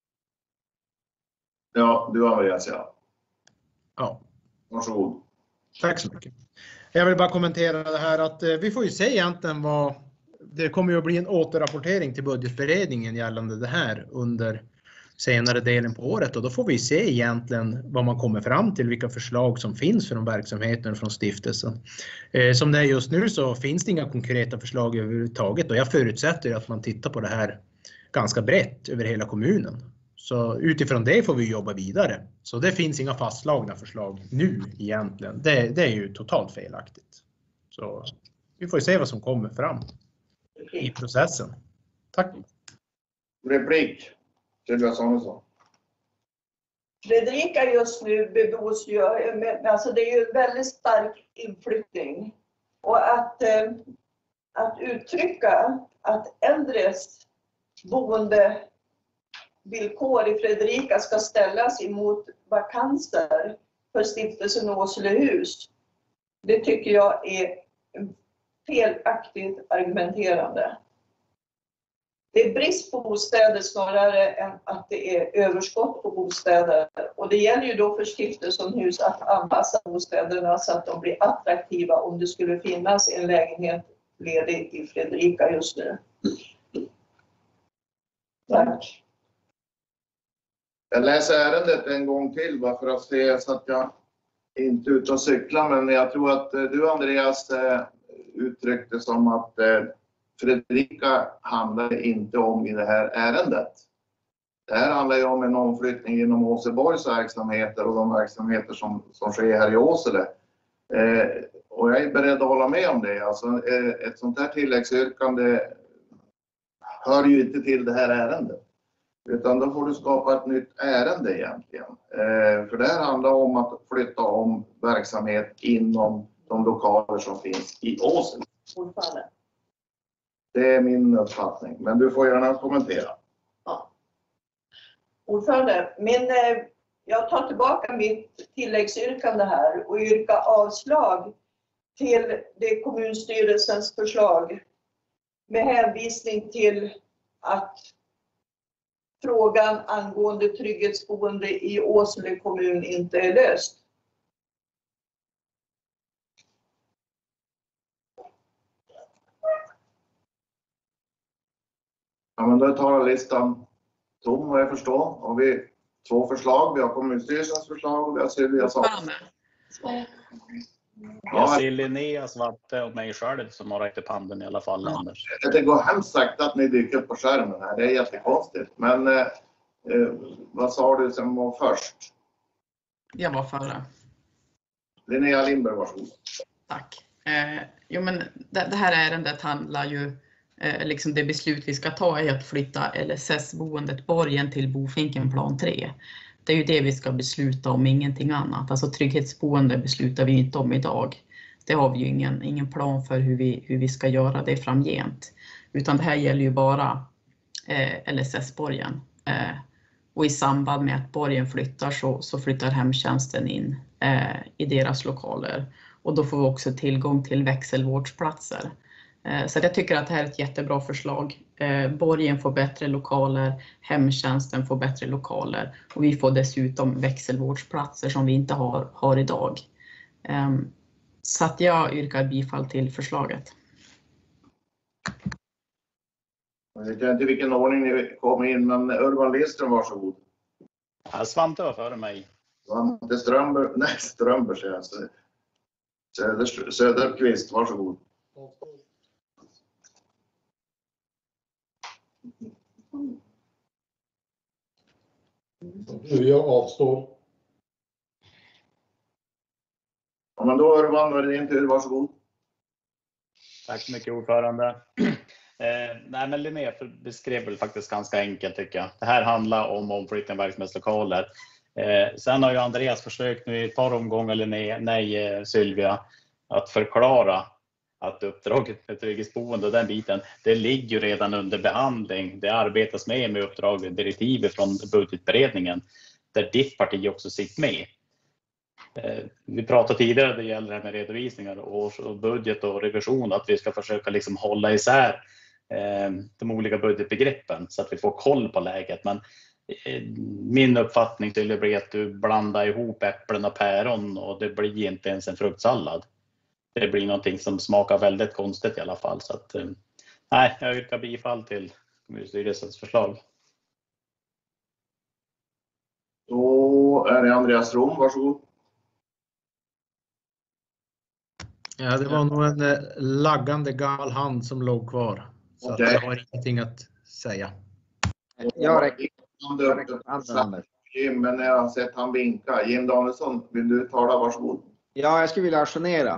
Ja, du Andreas, ja. Ja. Varsågod. Tack så mycket. Jag vill bara kommentera det här att vi får ju se egentligen vad det kommer att bli en återrapportering till budgetberedningen gällande det här under senare delen på året och då får vi se egentligen vad man kommer fram till, vilka förslag som finns från verksamheten från stiftelsen. Som det är just nu så finns det inga konkreta förslag överhuvudtaget och jag förutsätter att man tittar på det här ganska brett över hela kommunen. Så utifrån det får vi jobba vidare. Så det finns inga fastslagna förslag nu egentligen. Det är ju totalt felaktigt. Så vi får se vad som kommer fram i processen. Tack. Replik. Sylvia Samuelsson. Fredrika just nu bebos ju, alltså det är ju en väldigt stark inflyttning. Och att uttrycka att äldres boendevillkor i Fredrika ska ställas emot vakanser för stiftelsen Åselehus, det tycker jag är felaktigt argumenterande. Det är brist på bostäder snarare än att det är överskott på bostäder. Och det gäller ju då för stiftelsen Hus att anpassa bostäderna så att de blir attraktiva om det skulle finnas en lägenhet ledig i Fredrika just nu. Tack. Jag läser ärendet en gång till bara för att se så att jag inte är ute och cyklar. Men jag tror att du, Andreas, uttryckte som att Fredrika handlar inte om i det här ärendet. Det här handlar ju om en omflyttning inom Åseborgs verksamheter och de verksamheter som sker här i Åsele. Och jag är beredd att hålla med om det. Alltså, ett sånt här tilläggsyrkande hör ju inte till det här ärendet. Utan då får du skapa ett nytt ärende egentligen. För det här handlar om att flytta om verksamhet inom de lokaler som finns i Åsele. Ordförande. Det är min uppfattning, men du får gärna kommentera. Ja. Ordförande, jag tar tillbaka mitt tilläggsyrkande här och yrkar avslag till det kommunstyrelsens förslag med hänvisning till att frågan angående trygghetsboende i Åsele kommun inte är löst. Ja, men då är talarlistan tom vad jag förstår. Och vi har 2 förslag. Vi har kommunstyrelsens förslag och vi har Sylvias avslag. Jag ser Linnea, Svante och mig själv som har räckt upp handen i alla fall, Anders. Det går hemskt sagt att ni dyker på skärmen här. Det är jättekonstigt. Men vad sa du som var först? Jag var före. Linnea Lindberg, varsågod. Tack. Jo, men det här ärendet handlar ju, liksom det beslut vi ska ta är att flytta LSS-boendet Borgen till Bofinken plan 3. Det är ju det vi ska besluta om, ingenting annat. Alltså trygghetsboende beslutar vi inte om idag. Det har vi ju ingen plan för hur vi ska göra det framgent. Utan det här gäller ju bara LSS-Borgen. Och i samband med att Borgen flyttar så flyttar hemtjänsten in i deras lokaler. Och då får vi också tillgång till växelvårdsplatser. Så jag tycker att det här är ett jättebra förslag. Borgen får bättre lokaler, hemtjänsten får bättre lokaler och vi får dessutom växelvårdsplatser som vi inte har idag. Så att jag yrkar bifall till förslaget. Jag vet inte vilken ordning ni kommer in, men Urban Lindström, varsågod. Ja, Svante var före mig. Svante Strömberg, nej Strömberg säger jag. Söderqvist, varsågod. Jag avstår. Ja, men då Urban, då är det din tur, varsågod. Tack så mycket, ordförande. Nej, men Linnea beskrev väl faktiskt ganska enkelt tycker jag. Det här handlar om omflyttning av verksamhetslokaler. Sen har ju Andreas försökt nu i ett par omgångar, eller Sylvia, att förklara att uppdraget med trygghetsboende och den biten, det ligger ju redan under behandling. Det arbetas med uppdraget, direktivet från budgetberedningen, där ditt parti också sitter med. Vi pratade tidigare, det gäller det här med redovisningar och budget och revision, att vi ska försöka liksom hålla isär de olika budgetbegreppen så att vi får koll på läget. Men min uppfattning skulle bli att du blandar ihop äpplen och päron och det blir inte ens en fruktsallad. Det blir någonting som smakar väldigt konstigt i alla fall. Så att, nej, jag yrkar bifall till kommunstyrelsens förslag. Då är det Andreas Rom, varsågod. Ja, det var nog en laggande gal hand som låg kvar. Så Okay. att jag har ingenting att säga. Jag räcker Jim, men jag har sett han vinka. Jim Danielsson, vill du tala? Varsågod. Ja, jag skulle vilja ajournera.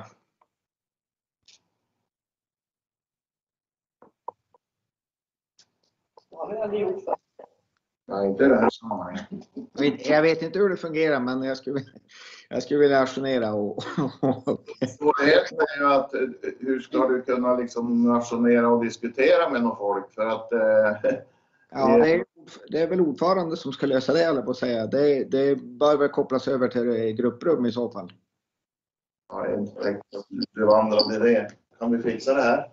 Ja, vi hade gjort för. Nej, inte det här sammanhanget. Jag vet inte hur det fungerar, men jag skulle vilja auktionera. Svårigheten är ju att hur ska du kunna liksom auktionera och diskutera med någon folk? För att... Ja, det är väl ordförande som ska lösa det, eller på att säga. Det bör väl kopplas över till grupprum i så fall. Ja, jag tänkte att du vandrade det. Kan vi fixa det här?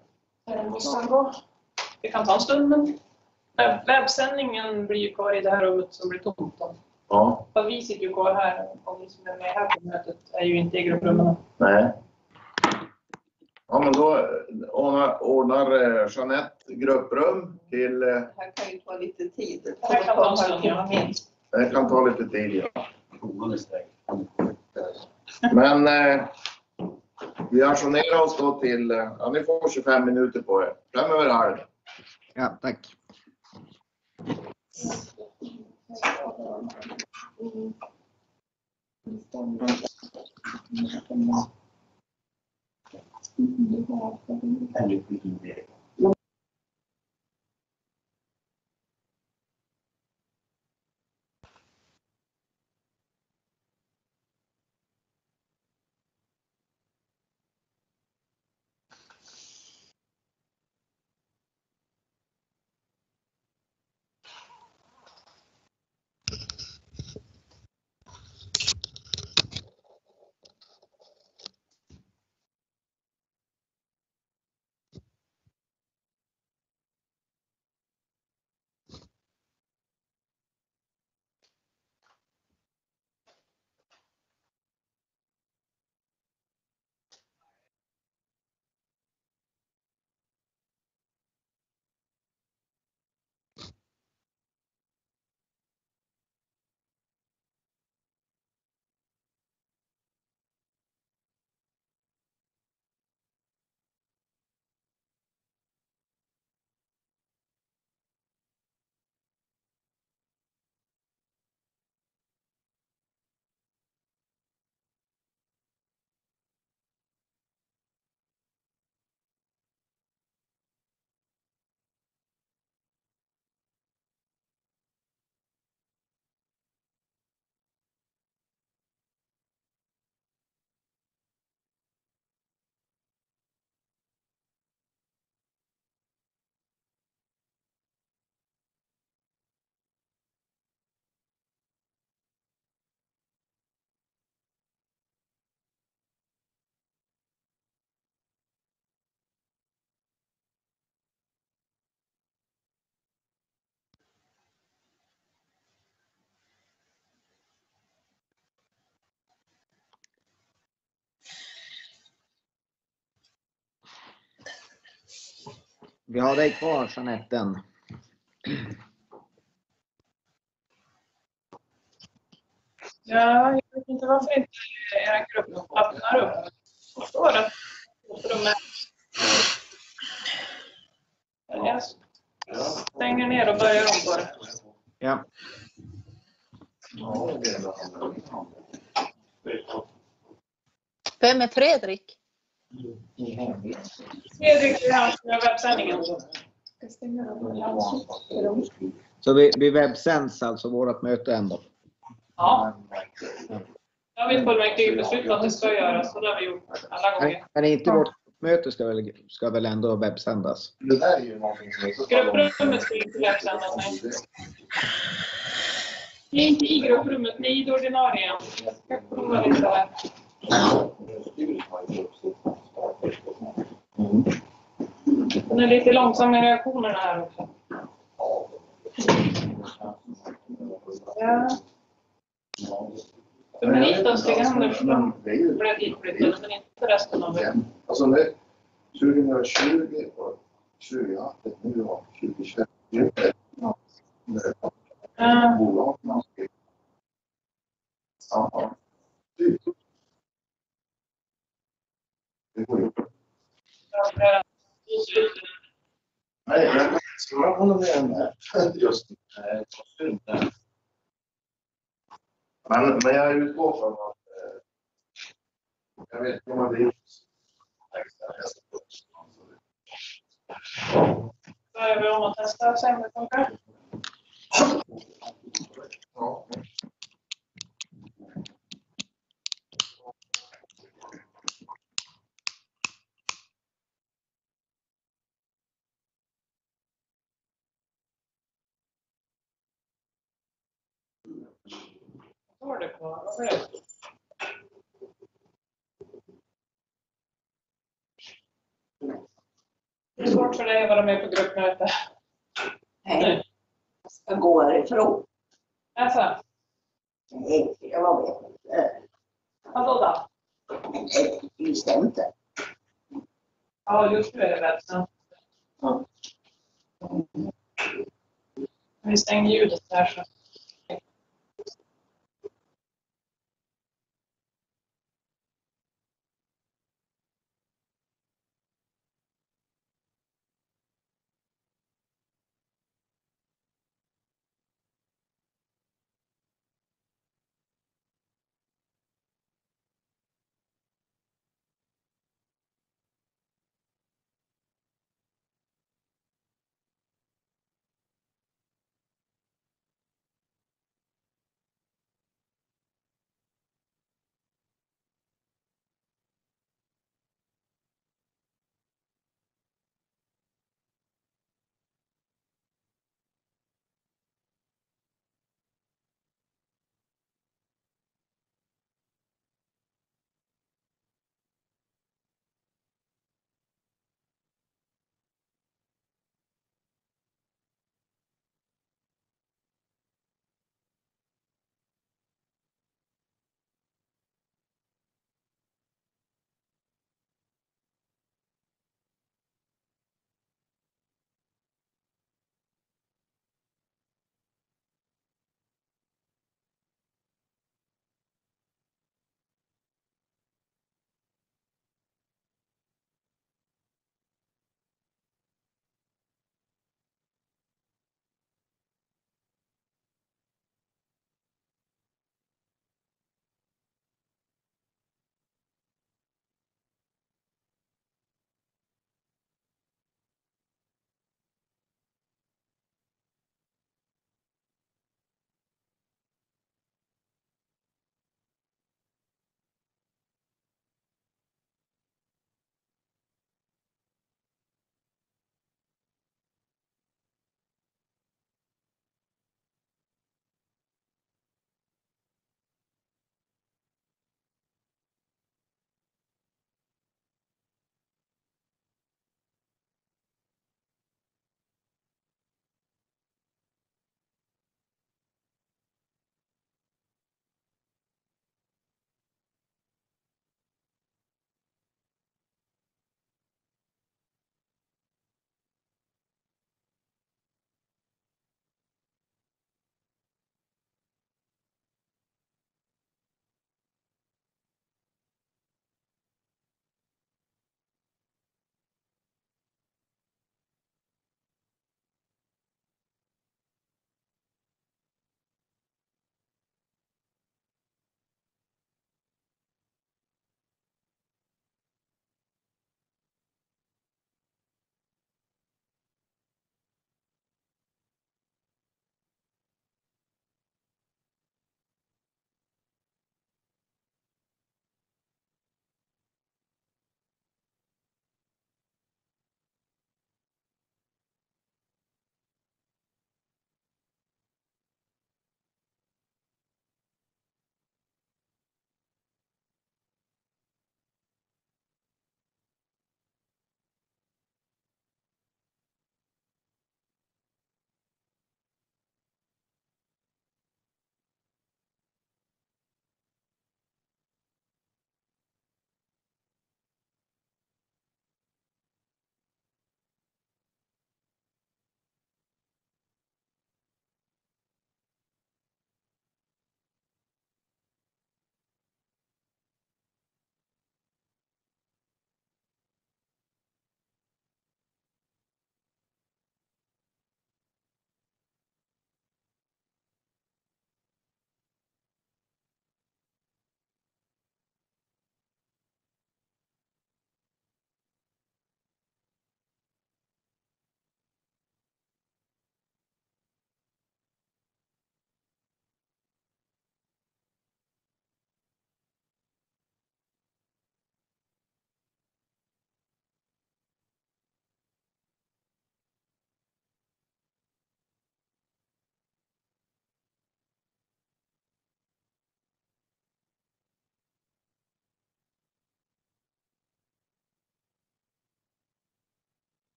Det kan ta en stund, men webbsändningen blir ju kvar i det här rummet som blir tomt. Ja. För vi sitter ju kvar här, och ni som är med här på mötet är ju inte i grupprummen. Nej. Ja, men då ordnar Jeanette grupprum till... Det här kan ju ta lite tid. Det här kan ta en stund, ja. Det kan ta lite tid, ja. Men vi auktionerar oss då till... Ja, ni får 25 minuter på er. 5:30. Ja, tack. Vi har dig kvar, Jeanette. Ja, jag vet inte varför inte er grupp öppnar upp. Jag står det. Jag stänger ner och börjar om på det. Ja. Vem är Fredrik? Fredrik är han som gör webbsändningen. Så vi webbsänds alltså vårt möte ändå? Ja. Jag vill fullmäktige besluta att det ska göras, så det har vi gjort alla gånger. Men inte vårt möte ska väl ändå webbsändas? Grupprummet ska inte webbsändas, nej. Ni är inte i grupprummet, ni är i det ordinarie. Jag ska prova lite här. Det är lite långsamma reaktionerna här också. Ja. Nummer 19 stiger han nu från blev hitflyttade, men inte resten av det. Alltså nu, 2020 och 2018, nu var 2021. Bolagen ska... Ja. Det går ju. Nej, jag ska hålla med med just det. Men jag utgår från att jag vet inte om det är börjar vi om att testa och se om det funkar. står det på? Vad var det? Det är svårt för dig att vara med på gruppmöte. Nej, jag ska gå härifrån. Alltså, Nej, jag var med. vadå då? Men det finns det inte. Ja, just nu är det väl så. Vi stänger ljudet där så.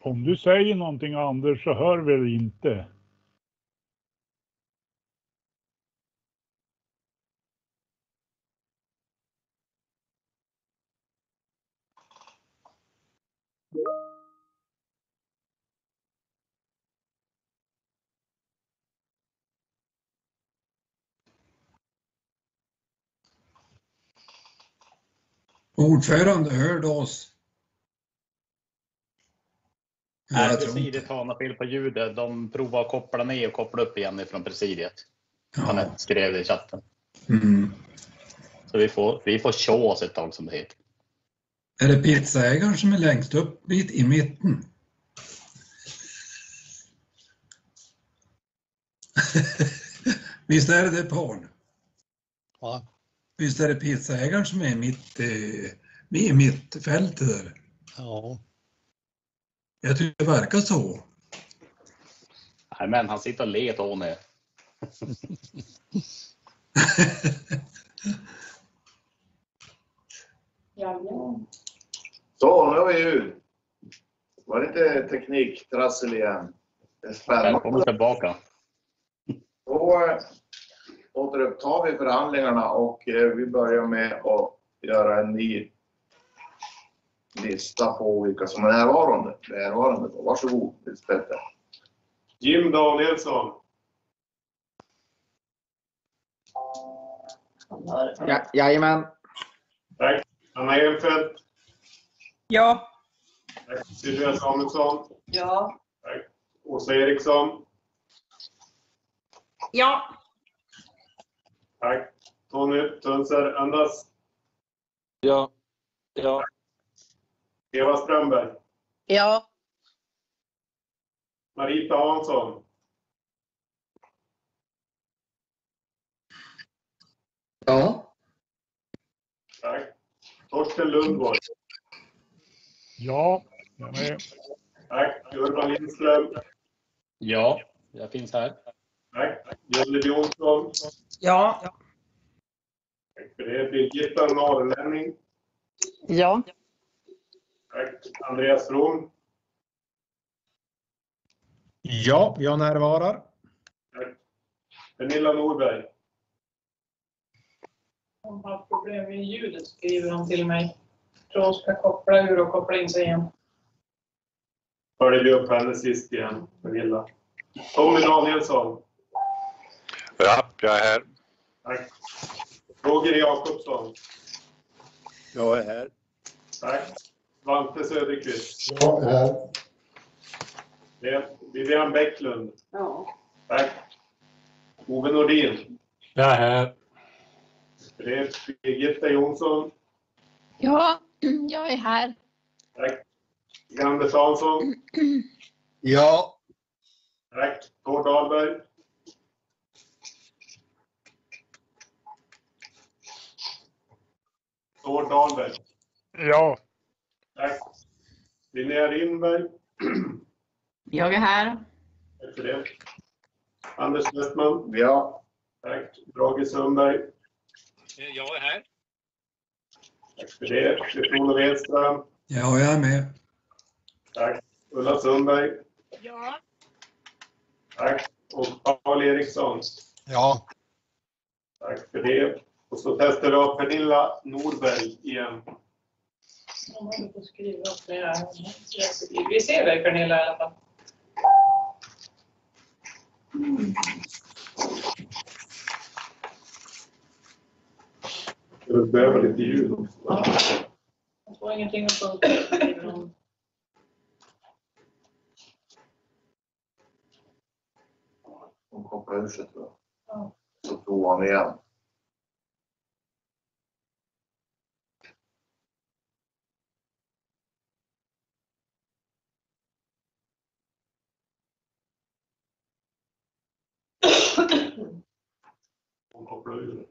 Om du säger någonting Anders så hör vi inte. Ordförande hörde oss. Nej, presidiet har något fel på ljudet. De provar att koppla ner och koppla upp igen ifrån presidiet. Han skrev det i chatten. Så vi får show oss ett tag som det heter. Är det pizzaägaren som är längst upp i mitten? Visst är det Paul? Ja. Visst är det pizzaägaren som är i mittfältet där? Ja. Jag tycker det verkar så. Nej, men han sitter och ler åt ner. Så, nu är vi ju. Var det inte tekniktrassel igen? Det är spännande. Välkommen tillbaka. Då återupptar vi förhandlingarna och vi börjar med att göra en ny lista på vilka som är närvarande. Varsågod, Peter. Jim Danielsson. Jajamän. Tack. Anna Enfeldt. Ja. Tack. Sylvia Samuelsson. Ja. Tack. Åsa Eriksson. Ja. Tack. Tony Tunser Andas. Ja. Eva Strömberg. Ja. Marita Hansson. Ja. Tack. Torsten Lundborg. Ja, jag är med. Tack. Urban Lindström. Ja, jag finns här. Tack. Julie Jonsson. Ja. Tack för det. Birgitta Norrlänning. Ja. Tack. Andreas From. Ja, jag närvarar. Tack. Pernilla Norberg. De har problem med ljudet, skriver de till mig. Jag tror de ska koppla ur och koppla in sig igen. Följer vi upp henne sist igen, Pernilla. Tommy Danielsson. Ja, jag är här. Tack. Roger Jakobsson. Jag är här. Tack. Svante Söderqvist. Jag är här. Vivian Bäcklund. Ja. Tack. Ove Nordin. Jag är här. Birgitta Jonsson. Ja, jag är här. Tack. Anders Hansson. Ja. Tack. Tord Dahlberg. Tord Dahlberg. Ja. Tack. Linnea Lindberg. Jag är här. Tack för det. Anders Westman. Ja. Tack. Brage Sundberg. Jag är här. Tack för det. Olof Edström. Ja, jag är med. Tack. Ulla Sundberg. Ja. Tack. Och Paul Eriksson. Ja. Tack för det. Och så testar vi av Pernilla Norberg igen. De håller på att skriva upp det här. Vi ser dig, Pernilla, i alla fall. Jag behöver lite ljud också. Ja. Jag får ingenting att funka. De kopplar ur sig, tror jag. Ja. Så provar han igen. De kopplar ur.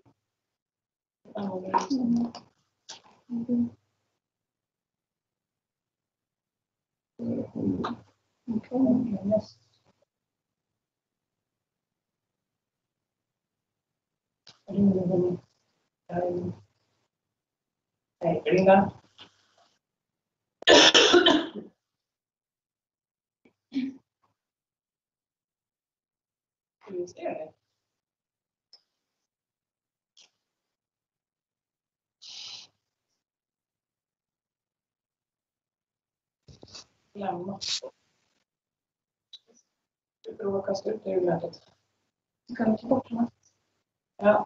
Hej, Linda. Vi ser det. Lämna. Du provar att kasta ut det ur mötet. Kan du ta bort den? Ja.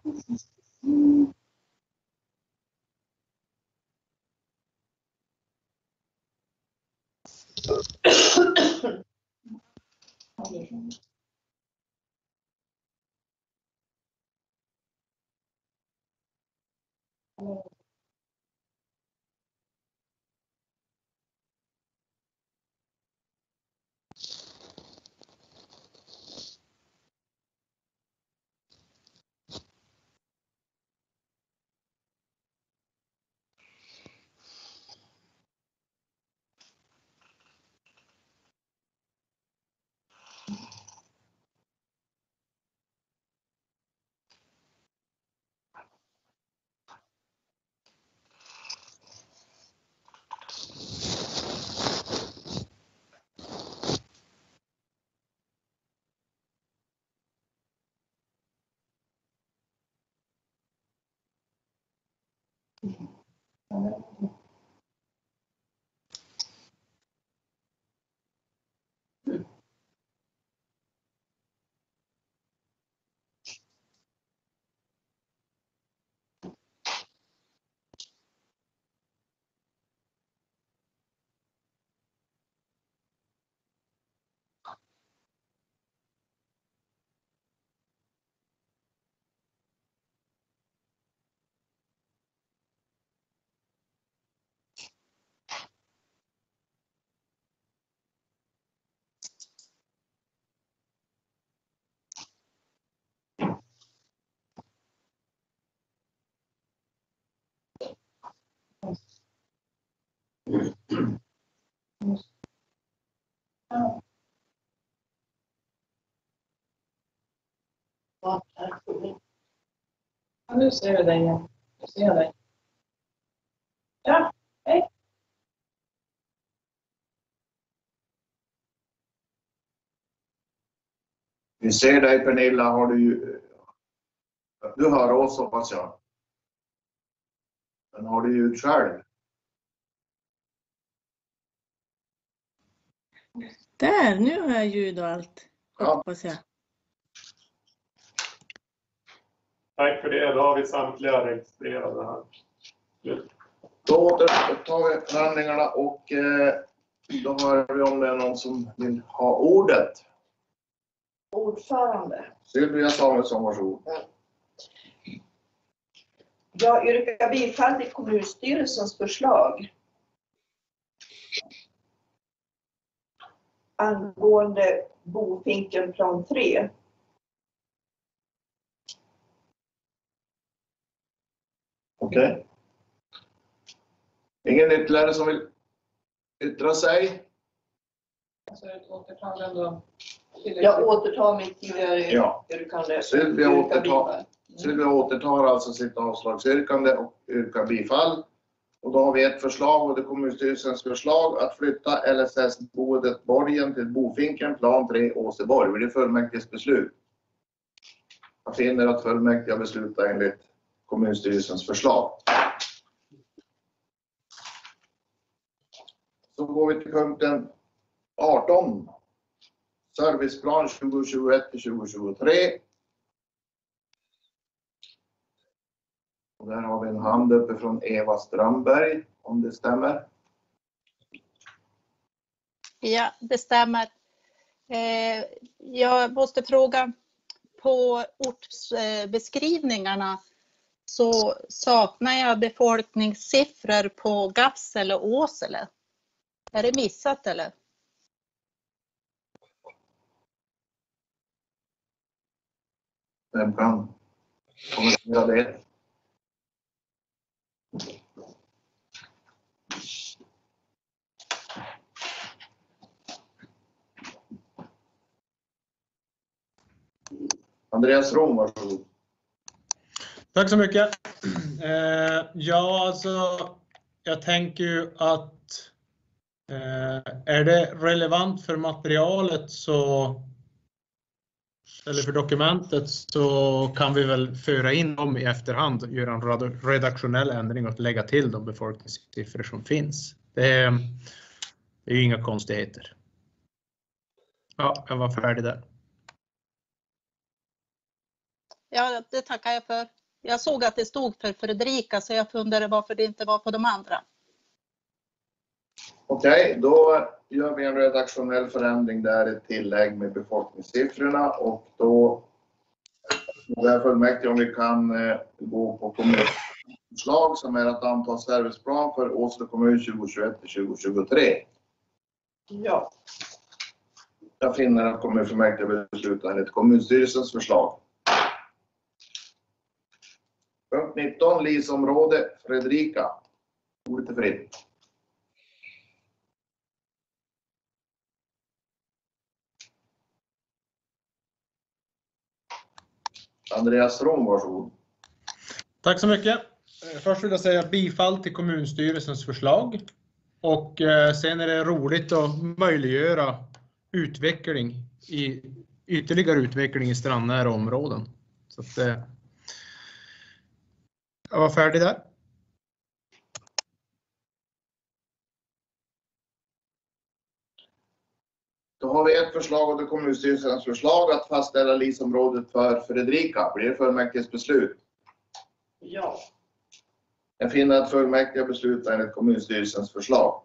Ja, nu ser vi dig igen. Nu ser jag dig. Ja, hej. Vi ser dig Pernilla, har du hör oss hoppas jag. Men har du ljud själv? Där, nu har jag ljud och allt. Ja. Hoppas jag. Tack för det. Då har vi samtliga registrerade här. Då återupptar vi förhandlingarna och då hör vi om det är någon som vill ha ordet. Ordförande. Sylvia Samuelsson, varsågod. Jag yrkar bifall till kommunstyrelsens förslag angående Bofinken plan 3. Okej. Ingen ytterligare som vill yttra sig? Så är det ett återtagande. Jag återtar mitt tidigare Ja. yrkande. Sylvia återtar alltså sitt avslagsyrkande och yrkar bifall. Och då har vi ett förslag och det är kommunstyrelsens förslag att flytta LSS-boendet Borgen till Bofinken plan 3 Åseborg. Det är fullmäktiges beslut. Jag finner att fullmäktige har beslutat enligt kommunstyrelsens förslag. Så går vi till punkten 18. Serviceplan 2021 till 2023. Och där har vi en hand uppe från Eva Strömberg, om det stämmer. Ja, det stämmer. Jag måste fråga, på ortsbeskrivningarna så saknar jag befolkningssiffror på Gaffsele och Åsele. Är det missat eller? Vem kan kommentera det? Andreas Rom, varsågod. Tack så mycket. Ja, alltså jag tänker ju att är det relevant för materialet så eller för dokumentet, så kan vi väl föra in dem i efterhand, göra en redaktionell ändring och lägga till de befolkningssiffror som finns. Det är ju inga konstigheter. Ja, jag var färdig där. Ja, det tackar jag för. Jag såg att det stod för Fredrika, så jag funderade varför det inte var på de andra. Okej, då gör vi en redaktionell förändring där, ett tillägg med befolkningssiffrorna, och då är fullmäktige om vi kan gå på kommunförslag som är att anta serviceplan för Åsele kommun 2021-2023. Ja. Jag finner att kommunfullmäktige beslutar enligt kommunstyrelsens förslag. Punkt 19, LIS-område Fredrika. Ordet är fritt. Andreas Rom, varsågod. Tack så mycket. Först vill jag säga bifall till kommunstyrelsens förslag. Och sen är det roligt att möjliggöra ytterligare utveckling i strandnära områden. Så att, jag var färdig där. Då har vi ett förslag av kommunstyrelsens förslag att fastställa LIS-området för Fredrika. Blir det fullmäktiges beslut? Ja. Jag finner att fullmäktige beslutar enligt kommunstyrelsens förslag.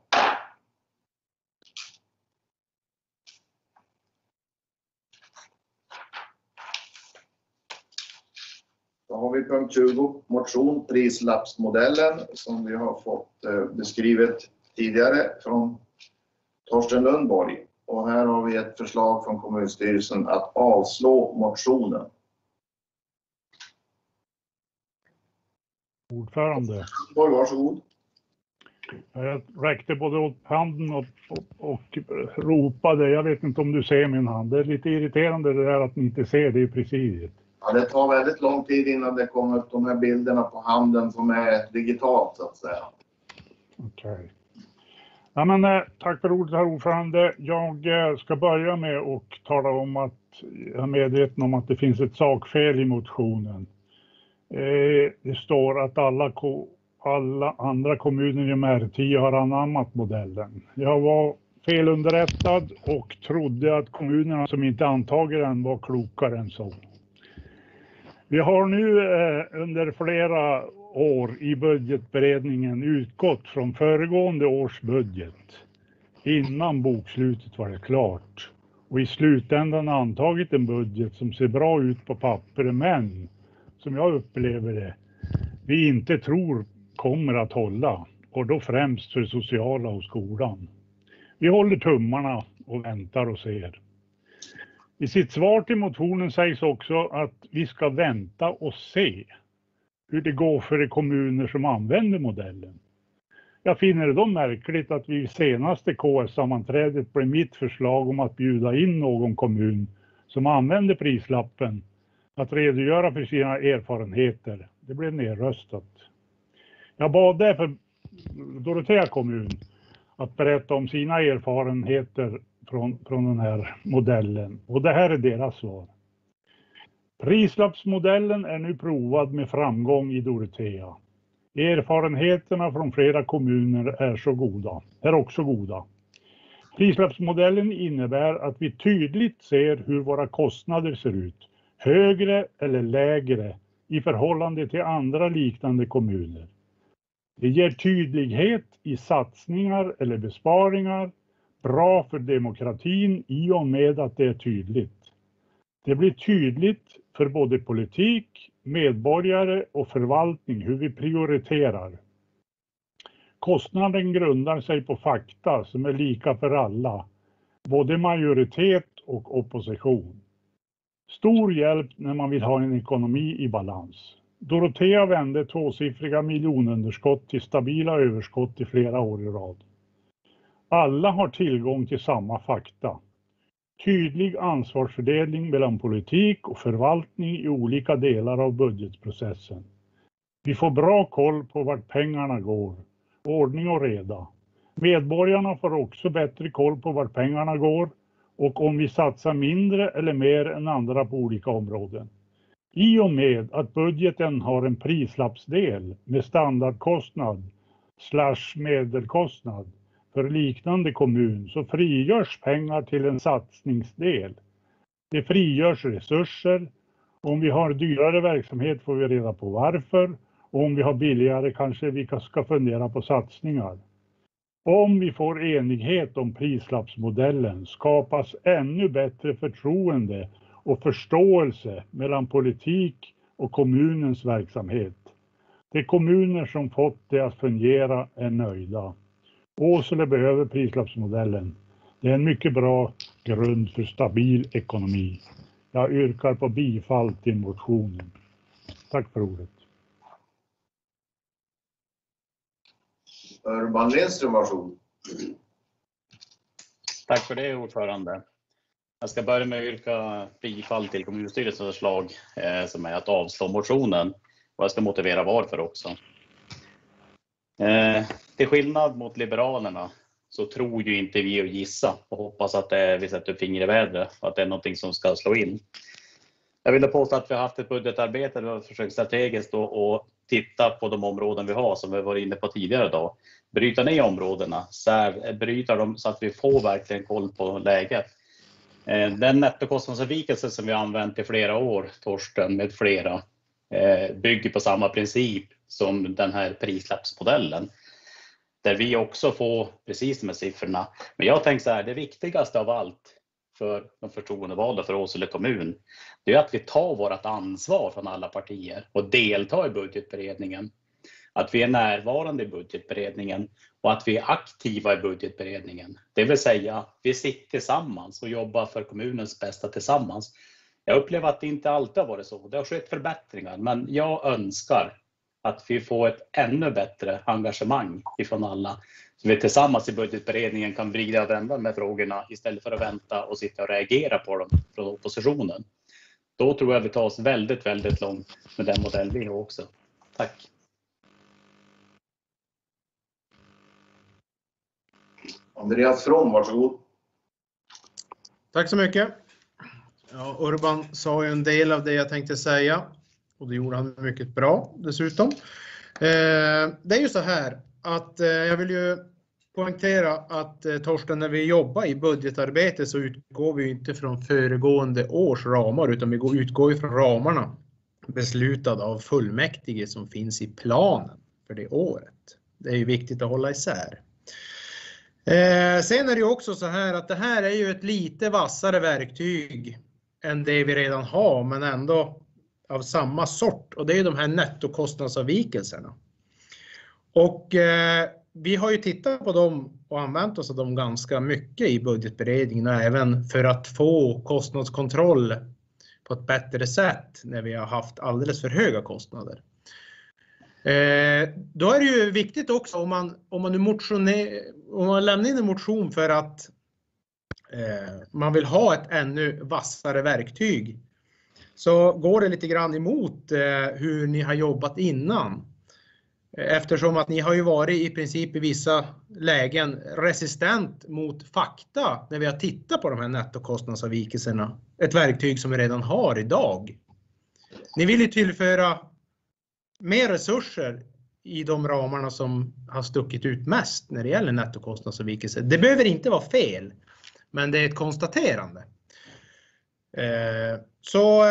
Då har vi punkt 20, motion prislappsmodellen, som vi har fått beskrivet tidigare från Torsten Lundborg. Och här har vi ett förslag från kommunstyrelsen att avslå motionen. Ordförande. Varsågod. Jag räckte både åt handen och ropade. Jag vet inte om du ser min hand. Det är lite irriterande det där att ni inte ser det i presidiet. Ja, det tar väldigt lång tid innan det kommer upp de här bilderna på handen som är digitalt, så att säga. Okej. Ja, men, tack för ordet, herr ordförande. Jag ska börja med att tala om att jag är medveten om att det finns ett sakfel i motionen. Det står att alla andra kommuner i MR10 har anammat modellen. Jag var felunderrättad och trodde att kommunerna som inte antagit den var klokare än så. Vi har nu under flera år i budgetberedningen utgått från föregående års budget. Innan bokslutet var det klart. Och i slutändan antagit en budget som ser bra ut på papper, men som jag upplever det, vi inte tror kommer att hålla. Och då främst för sociala och skolan. Vi håller tummarna och väntar och ser. I sitt svar till motionen sägs också att vi ska vänta och se hur det går för de kommuner som använder modellen. Jag finner det då märkligt att vid senaste KS-sammanträdet blev mitt förslag om att bjuda in någon kommun som använder prislappen att redogöra för sina erfarenheter. Det blev nedröstat. Jag bad därför Dorotea kommun att berätta om sina erfarenheter från den här modellen. Och det här är deras svar. Prislappsmodellen är nu provad med framgång i Dorotea. Erfarenheterna från flera kommuner är också goda. Prislappsmodellen innebär att vi tydligt ser hur våra kostnader ser ut. Högre eller lägre i förhållande till andra liknande kommuner. Det ger tydlighet i satsningar eller besparingar. Bra för demokratin i och med att det är tydligt. Det blir tydligt för både politik, medborgare och förvaltning hur vi prioriterar. Kostnaden grundar sig på fakta som är lika för alla, både majoritet och opposition. Stor hjälp när man vill ha en ekonomi i balans. Dorotea vände tvåsiffriga miljonunderskott till stabila överskott i flera år i rad. Alla har tillgång till samma fakta. Tydlig ansvarsfördelning mellan politik och förvaltning i olika delar av budgetprocessen. Vi får bra koll på vart pengarna går. Ordning och reda. Medborgarna får också bättre koll på vart pengarna går och om vi satsar mindre eller mer än andra på olika områden. I och med att budgeten har en prislappsdel med standardkostnad / medelkostnad för liknande kommun så frigörs pengar till en satsningsdel. Det frigörs resurser. Om vi har dyrare verksamhet får vi reda på varför. Och om vi har billigare kanske vi ska fundera på satsningar. Om vi får enighet om prislappsmodellen skapas ännu bättre förtroende och förståelse mellan politik och kommunens verksamhet. De kommuner som fått det att fungera är nöjda. Åsele behöver prislappsmodellen. Det är en mycket bra grund för stabil ekonomi. Jag yrkar på bifall till motionen. Tack för ordet. Urban Lindström, varsågod. Tack för det, ordförande. Jag ska börja med att yrka bifall till kommunstyrelsens förslag som är att avslå motionen. Och jag ska motivera varför också. Till skillnad mot Liberalerna så tror ju inte vi att gissa och hoppas att vi sätter upp finger i vädret och att det är någonting som ska slå in. Jag vill påstå att vi har haft ett budgetarbete där vi har försökt strategiskt och titta på de områden vi har som vi var inne på tidigare idag. Bryta ner områdena, bryta dem så att vi får verkligen koll på läget. Den nettokostnadsavvikelse som vi har använt i flera år, Torsten med flera, bygger på samma princip som den här prislappsmodellen. Där vi också får precis de här siffrorna. Men jag tänker så här, det viktigaste av allt för de förtroendevalda för Åsele kommun, det är att vi tar vårt ansvar från alla partier och deltar i budgetberedningen. Att vi är närvarande i budgetberedningen och att vi är aktiva i budgetberedningen. Det vill säga, vi sitter tillsammans och jobbar för kommunens bästa tillsammans. Jag upplever att det inte alltid har varit så. Det har skett förbättringar, men jag önskar att vi får ett ännu bättre engagemang ifrån alla. Så vi tillsammans i budgetberedningen kan vrida och vända med frågorna istället för att vänta och sitta och reagera på dem från oppositionen. Då tror jag vi tar oss väldigt, väldigt långt med den modell vi har också. Tack. Andreas From, varsågod. Tack så mycket. Ja, Urban sa ju en del av det jag tänkte säga. Och det gjorde han mycket bra dessutom. Det är ju så här att jag vill ju poängtera att Torsten, när vi jobbar i budgetarbete så utgår vi inte från föregående års ramar utan vi utgår från ramarna beslutade av fullmäktige som finns i planen för det året. Det är ju viktigt att hålla isär. Sen är det ju också så här att det här är ju ett lite vassare verktyg än det vi redan har, men ändå av samma sort, och det är de här nettokostnadsavvikelserna. Och vi har ju tittat på dem och använt oss av dem ganska mycket i budgetberedningen och även för att få kostnadskontroll på ett bättre sätt när vi har haft alldeles för höga kostnader. Då är det ju viktigt också om man lämnar in en motion för att man vill ha ett ännu vassare verktyg, så går det lite grann emot hur ni har jobbat innan. Eftersom att ni har ju varit i princip i vissa lägen resistent mot fakta när vi har tittat på de här nettokostnadsavvikelserna. Ett verktyg som vi redan har idag. Ni vill ju tillföra mer resurser i de ramarna som har stuckit ut mest när det gäller nettokostnadsavvikelser. Det behöver inte vara fel, men det är ett konstaterande. Så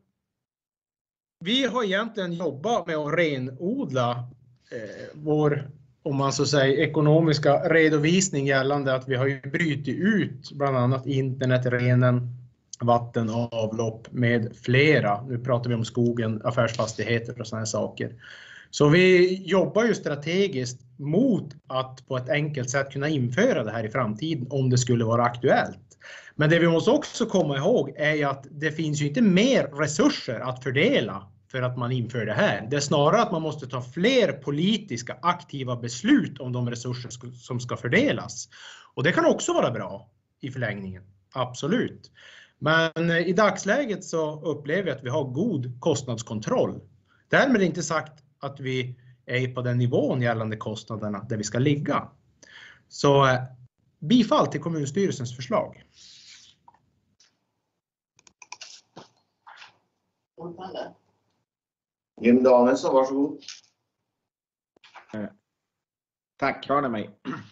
vi har egentligen jobbat med att renodla vår, om man så säger, ekonomiska redovisning gällande att vi har ju brutit ut bland annat internet, renen, vatten och avlopp med flera. Nu pratar vi om skogen, affärsfastigheter och sådana här saker. Så vi jobbar ju strategiskt mot att på ett enkelt sätt kunna införa det här i framtiden om det skulle vara aktuellt. Men det vi måste också komma ihåg är ju att det finns ju inte mer resurser att fördela för att man inför det här. Det är snarare att man måste ta fler politiska aktiva beslut om de resurser som ska fördelas. Och det kan också vara bra i förlängningen, absolut. Men i dagsläget så upplever vi att vi har god kostnadskontroll. Därmed är inte sagt att vi är på den nivån gällande kostnaderna där vi ska ligga. Så bifall till kommunstyrelsens förslag. Ordförande. Jim Danielsson, varsågod. Tack, hör ni mig?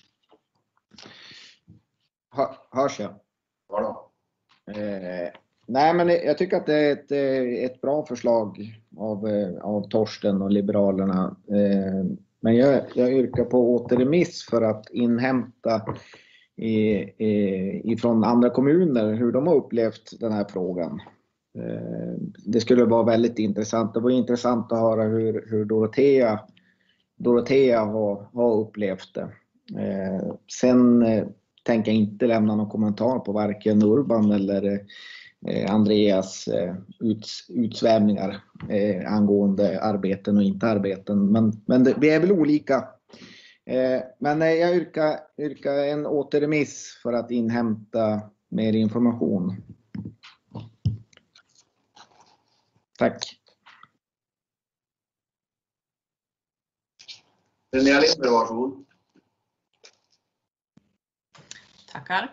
Hörs jag? Ja då. Nej, men jag tycker att det är ett bra förslag av Torsten och Liberalerna. Men jag yrkar på återremiss för att inhämta ifrån andra kommuner hur de har upplevt den här frågan. Det skulle vara väldigt intressant. Det var intressant att höra hur Dorotea har upplevt det. Sen tänker jag inte lämna någon kommentar på varken Urban eller Andreas utsvävningar angående arbeten och inte arbeten. Men vi är väl olika. Men jag yrkar en återremiss för att inhämta mer information. Tack. Linnea Lindberg, varsågod. Tackar.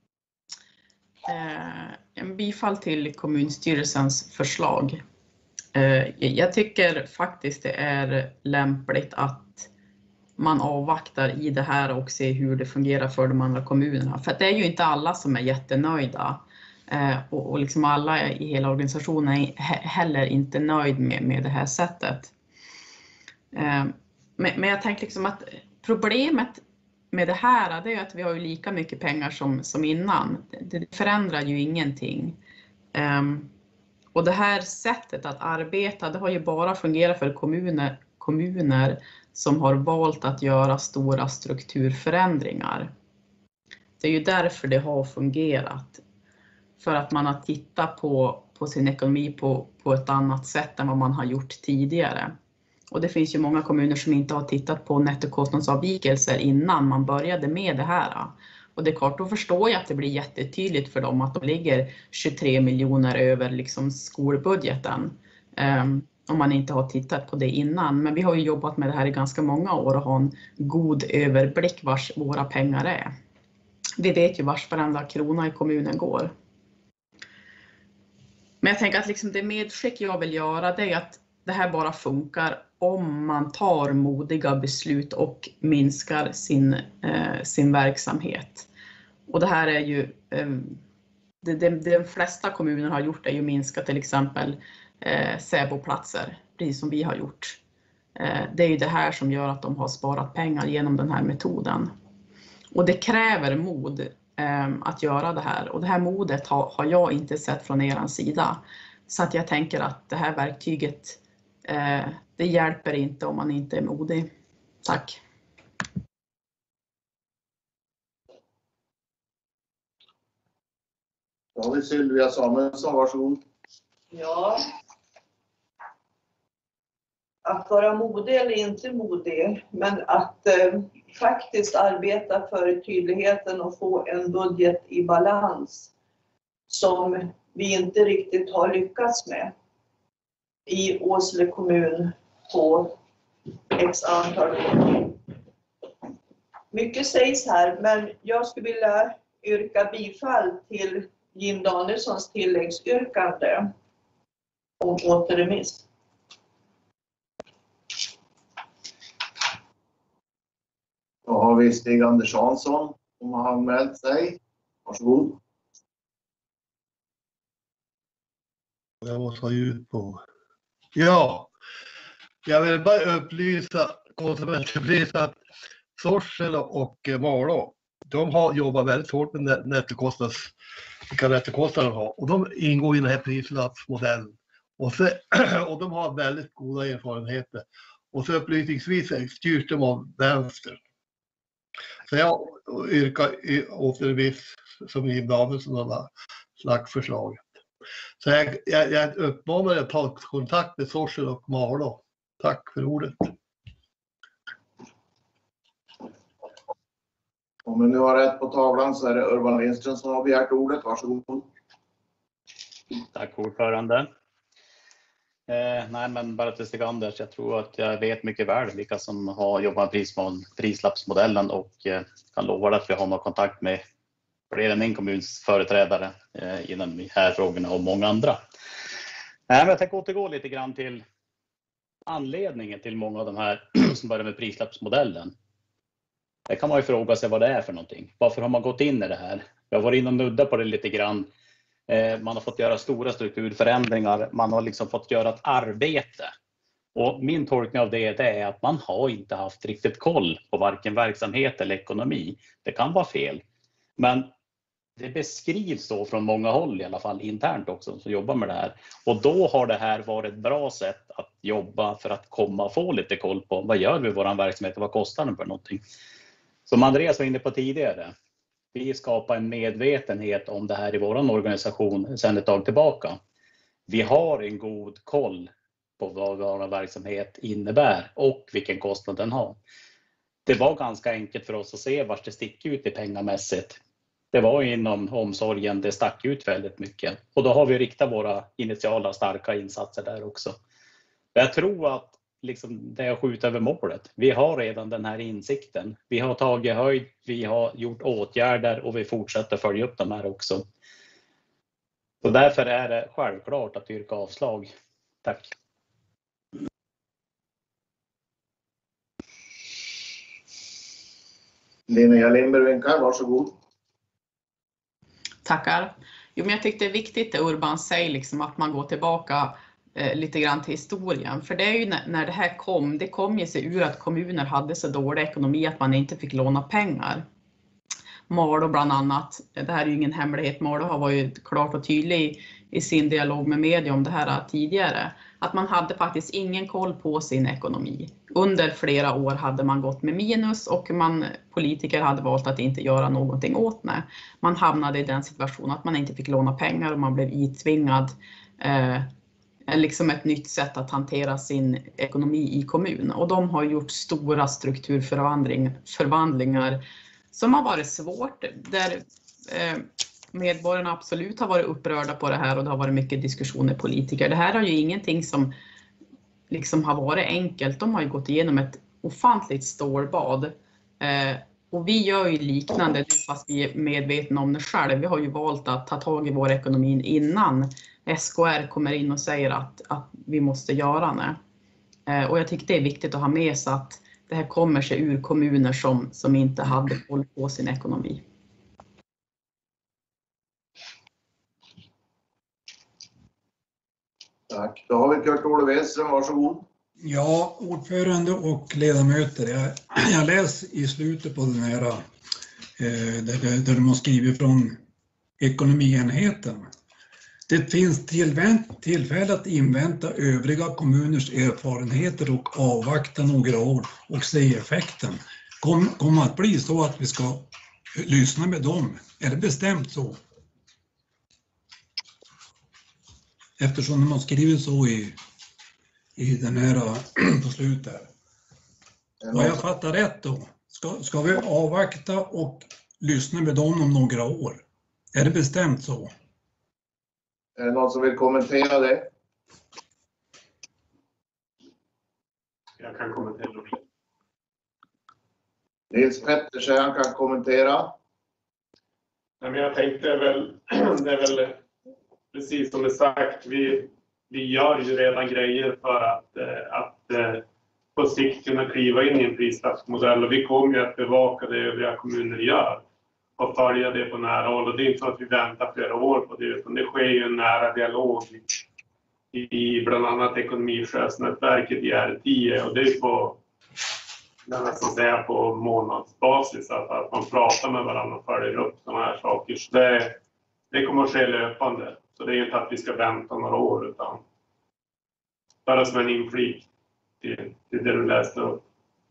En bifall till kommunstyrelsens förslag. Jag tycker faktiskt det är lämpligt att man avvaktar i det här och ser hur det fungerar för de andra kommunerna. För att det är ju inte alla som är jättenöjda. Och liksom alla i hela organisationen är heller inte nöjd med det här sättet. Men jag tänker liksom att problemet med det här är att vi har ju lika mycket pengar som innan. Det förändrar ju ingenting. Och det här sättet att arbeta, det har ju bara fungerat för kommuner som har valt att göra stora strukturförändringar. Det är ju därför det har fungerat. För att man har tittat på sin ekonomi på ett annat sätt än vad man har gjort tidigare. Och det finns ju många kommuner som inte har tittat på nettokostnadsavvikelser innan man började med det här. Och det är klart, då förstår jag att det blir jättetydligt för dem att de ligger 23 miljoner över liksom skolbudgeten. Om man inte har tittat på det innan. Men vi har ju jobbat med det här i ganska många år och har en god överblick vars våra pengar är. Vi vet ju vars varenda krona i kommunen går. Men jag tänker att liksom det medskick jag vill göra, det är att det här bara funkar om man tar modiga beslut och minskar sin verksamhet. Och det här är ju, de flesta kommuner har gjort är ju minska till exempel säboplatser, precis som vi har gjort. Det är ju det här som gör att de har sparat pengar genom den här metoden. Och det kräver mod att göra det här. Och det här modet har jag inte sett från er sida. Så att jag tänker att det här verktyget, det hjälper inte om man inte är modig. Tack. Då har vi Sylvia Samuelsson, varsågod. Ja. Att vara modig eller inte modig, men att faktiskt arbeta för tydligheten och få en budget i balans som vi inte riktigt har lyckats med i Åsele kommun på x antal år. Mycket sägs här, men jag skulle vilja yrka bifall till Jim Danielssons tilläggsyrkande om återremiss. Då har vi Stig-Anders Hansson som har anmält sig. Varsågod. Jag måste ha ljud på. Ja, jag vill bara upplysa konsumentupplysning att Sorsele och Malå, de har jobbat väldigt hårt med vilka nettokostnader de har. Och de ingår i den här prislappsmodellen. Och de har väldigt goda erfarenheter. Och så upplysningsvis styrs de av vänster. Så jag yrkar återremiss som Jim Danielsson har lagt förslaget. Så jag uppmanar er att ta kontakt med Sorsele och Malå. Tack för ordet. Om vi nu har rätt på tavlan så är det Urban Lindström som har begärt ordet. Varsågod. Tack ordförande. Nej, men bara till Stig-Anders, jag tror att jag vet mycket väl vilka som har jobbat med prislappsmodellen och kan lova att vi har någon kontakt med fler än en kommuns företrädare inom de här frågorna och många andra. Nej, men jag tänker återgå lite grann till anledningen till många av de här som börjar med prislappsmodellen. Det kan man ju fråga sig vad det är för någonting. Varför har man gått in i det här? Jag var inne och nudda på det lite grann. Man har fått göra stora strukturförändringar. Man har liksom fått göra ett arbete. Och min tolkning av det är att man har inte haft riktigt koll på varken verksamhet eller ekonomi. Det kan vara fel. Men det beskrivs så från många håll, i alla fall internt också, som jobbar med det här. Och då har det här varit ett bra sätt att jobba för att komma och få lite koll på vad gör vi i vår verksamhet och vad kostar den för någonting. Som Andreas var inne på tidigare, vi skapar en medvetenhet om det här i vår organisation sedan ett tag tillbaka. Vi har en god koll på vad vår verksamhet innebär och vilken kostnad den har. Det var ganska enkelt för oss att se vart det sticker ut i pengamässigt. Det var inom omsorgen det stack ut väldigt mycket. Och då har vi riktat våra initiala starka insatser där också. Jag tror att liksom det är att skjuta över målet. Vi har redan den här insikten. Vi har tagit höjd, vi har gjort åtgärder och vi fortsätter följa upp de här också. Så därför är det självklart att yrka avslag. Tack. Linnea Lindberg-Winkar, varsågod. Tackar. Jo, men jag tyckte det är viktigt det Urban säger, liksom, att man går tillbaka lite grann till historien. För det är ju när det här kom, det kom ju sig ur att kommuner hade så dålig ekonomi att man inte fick låna pengar. Malå bland annat, det här är ju ingen hemlighet, Malå har varit klart och tydlig i sin dialog med media om det här tidigare. Att man hade faktiskt ingen koll på sin ekonomi. Under flera år hade man gått med minus och politiker hade valt att inte göra någonting åt det. Man hamnade i den situationen att man inte fick låna pengar och man blev itvingad liksom ett nytt sätt att hantera sin ekonomi i kommun. Och de har gjort stora strukturförvandlingar som har varit svårt, där medborgarna absolut har varit upprörda på det här och det har varit mycket diskussioner politiker. Det här är ju ingenting som liksom har varit enkelt. De har ju gått igenom ett ofantligt stålbad. Och vi gör ju liknande fast vi är medvetna om det själv. Vi har ju valt att ta tag i vår ekonomi innan SKR kommer in och säger att vi måste göra det. Och jag tycker det är viktigt att ha med sig att det här kommer sig ur kommuner som inte hade koll på sin ekonomi. Tack. Då har vi Kurt-Olof Wedström, varsågod. Ja, ordförande och ledamöter. Jag läser i slutet på den här där de har skrivit från ekonomienheten. Det finns tillfälle att invänta övriga kommuners erfarenheter och avvakta några år och se effekten. Kommer att bli så att vi ska lyssna med dem? Är det bestämt så? Eftersom de har skrivit så i den här på slutet. Har jag fattat rätt då? Ska vi avvakta och lyssna med dem om några år? Är det bestämt så? Är det någon som vill kommentera det? Jag kan kommentera. Nils Pettersen kan kommentera. Nej, men jag tänkte det är väl precis som det sagt, vi gör ju redan grejer för att på sikt kunna kliva in i en prislappsmodell, och vi kommer ju att bevaka det övriga kommuner gör och följa det på nära håll. Och det är inte så att vi väntar flera år på det, utan det sker ju en nära dialog i bland annat ekonomichefsnätverket i R10, och det är på månadsbasis att man pratar med varandra och följer upp sådana här saker. Så det kommer att ske löpande. Så det är inte att vi ska vänta några år, utan bara som en inflik till det du läste upp.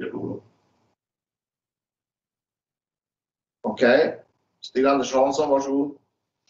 Okej. Stig-Anders Hansson, varsågod.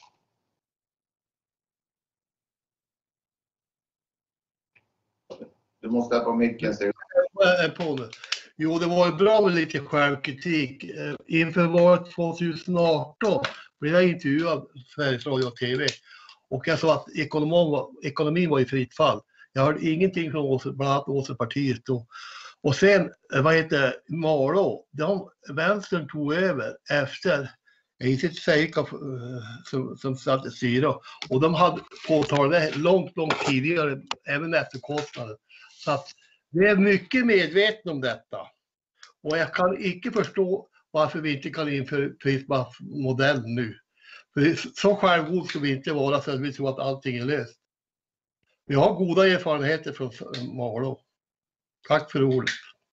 Du måste ha på micken, Stig. Jo, det var bra med lite självkritik. Inför valet 2018 blev jag intervjuad för Sveriges Radio och TV. Och jag sa att ekonomin var i fritt fall. Jag hörde ingenting från oss, bland annat Åsöpartiet då. Och sen, Malå, vänstern tog över efter Eisert Seika som satt i styra. Och de hade påtalat det långt tidigare, även efter kostnaden. Så att vi är mycket medvetna om detta. Och jag kan inte förstå varför vi inte kan införa Prisma-modell nu. För så självgod ska vi inte vara så att vi tror att allting är löst. Vi har goda erfarenheter från Malå. Tack för ordet.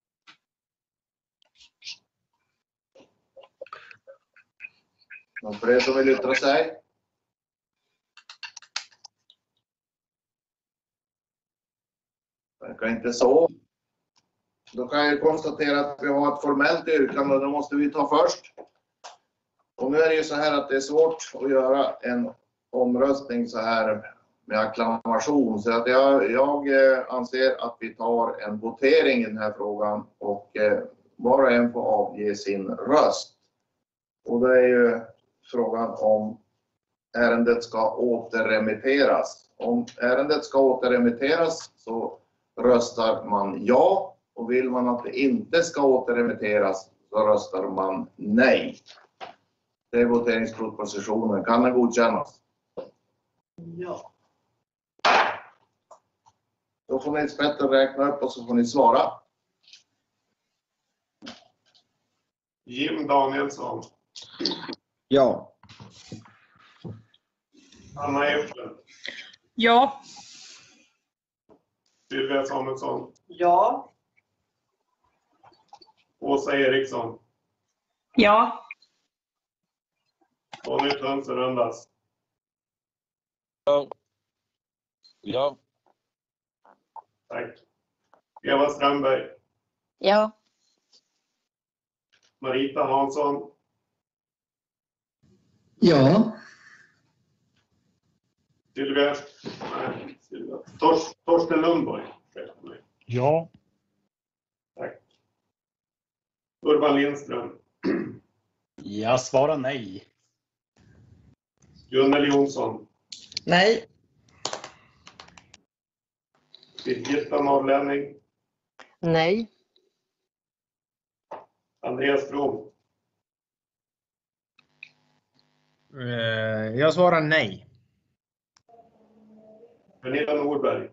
Någon fler som vill yttra sig? Verkar inte så. Då kan jag konstatera att vi har ett formellt yrkande och det måste vi ta först. Och nu är det ju så här att det är svårt att göra en omröstning så här med acklamation. Så att jag anser att vi tar en votering i den här frågan och var och en får avge sin röst. Och det är ju frågan om ärendet ska återremitteras. Om ärendet ska återremitteras så röstar man ja. Och vill man att det inte ska återremitteras så röstar man nej. Det är voteringspropositionen. Kan den godkännas? Ja. Då får ni Petter räkna upp och så får ni svara. Jim Danielsson. Ja. Anna Eklund. Ja. Sylvia Samuelsson. Ja. Åsa Eriksson. Ja. Tony Tönsson Röndas. Ja. Ja. Tack. Eva Strömberg. Ja. Marita Hansson. Ja. Sylvia. Torsten Lundborg. Ja. Tack. Urban Lindström. Jag svarar nej. Gunnel Jonsson. Nej. Birgitta Norrlänning. Nej. Andreas From. Jag svarar nej. Pernilla Norberg.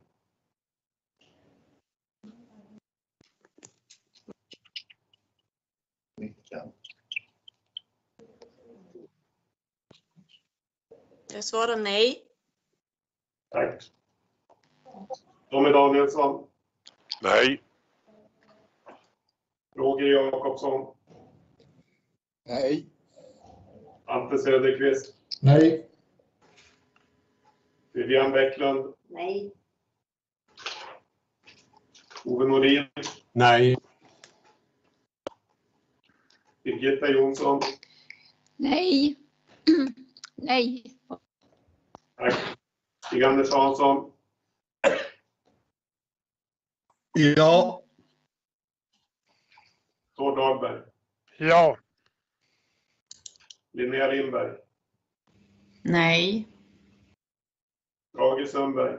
Jag svarar nej. Tack. Tommy Danielsson. Nej. Roger Jakobsson. Nej. Ante Söderqvist. Nej. Vivian Bäcklund. Nej. Ove Norin. Nej. Birgitta Jonsson. Nej. Nej. Tack. Stig-Anders Hansson. Ja. Tord Dahlberg. Ja. Linnea Lindberg. Nej. Brage Sundberg.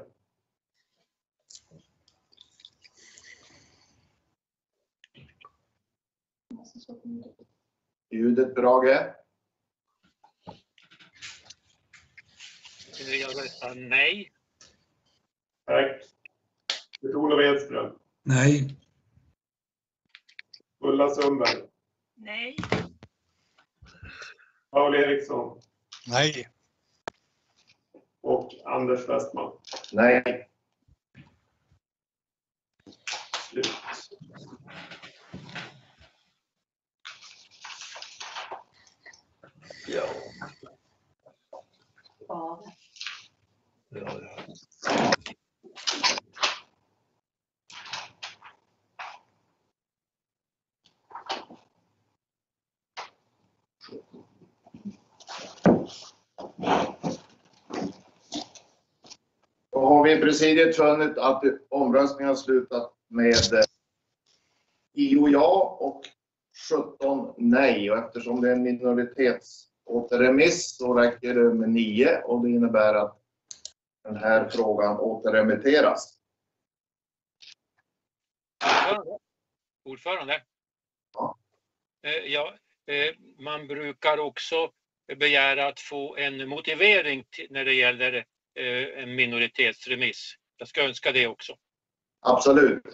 Ljudet Brage. Jag röstar nej. Tack. Olof Edström. Nej. Ulla Sundberg. Nej. Paul Eriksson. Nej. Och Anders Westman. Nej. Slut. Ja. Då har vi i presidiet funnit att omröstningen har slutat med 10 ja och 17 nej. Och eftersom det är en minoritetsåterremiss så räcker det med 9 och det innebär att den här frågan återremitteras. Ordförande. Ja. Man brukar också begära att få en motivering när det gäller en minoritetsremiss. Jag ska önska det också. Absolut.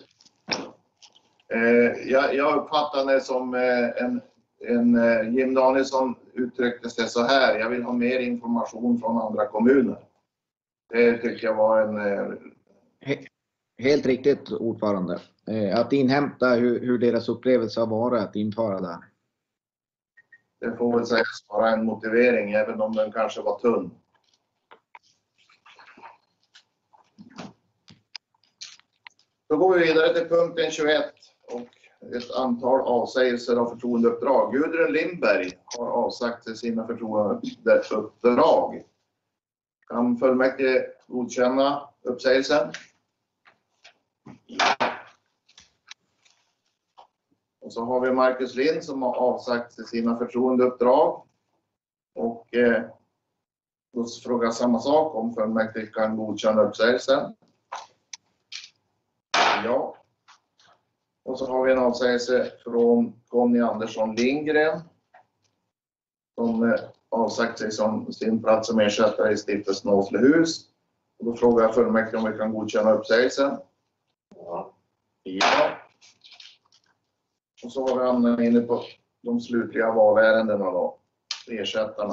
Jag uppfattar det som Jim Danielsson uttryckte sig så här: jag vill ha mer information från andra kommuner. Det tycker jag var en... Helt riktigt, ordförande. Att inhämta hur deras upplevelse har varit att införa det. Det får väl sägas vara en motivering, även om den kanske var tunn. Då går vi vidare till punkten 21 och ett antal avsägelser av förtroendeuppdrag. Gudrun Lindberg har avsagt sig sina förtroendeuppdrag. Kan fullmäktige godkänna uppsägelsen? Och så har vi Marcus Lind som har avsagt sig sina förtroendeuppdrag. Och då frågar samma sak om fullmäktige kan godkänna uppsägelsen. Ja. Och så har vi en avsägelse från Conny Andersson Lindgren som avsagt sig som sin plats som ersättare i stiftelsen Åslehus. Och då frågar jag fullmäktige om vi kan godkänna uppsägelsen. Ja. Och så har vi hamnat inne på de slutliga valärendena då, ersättarna.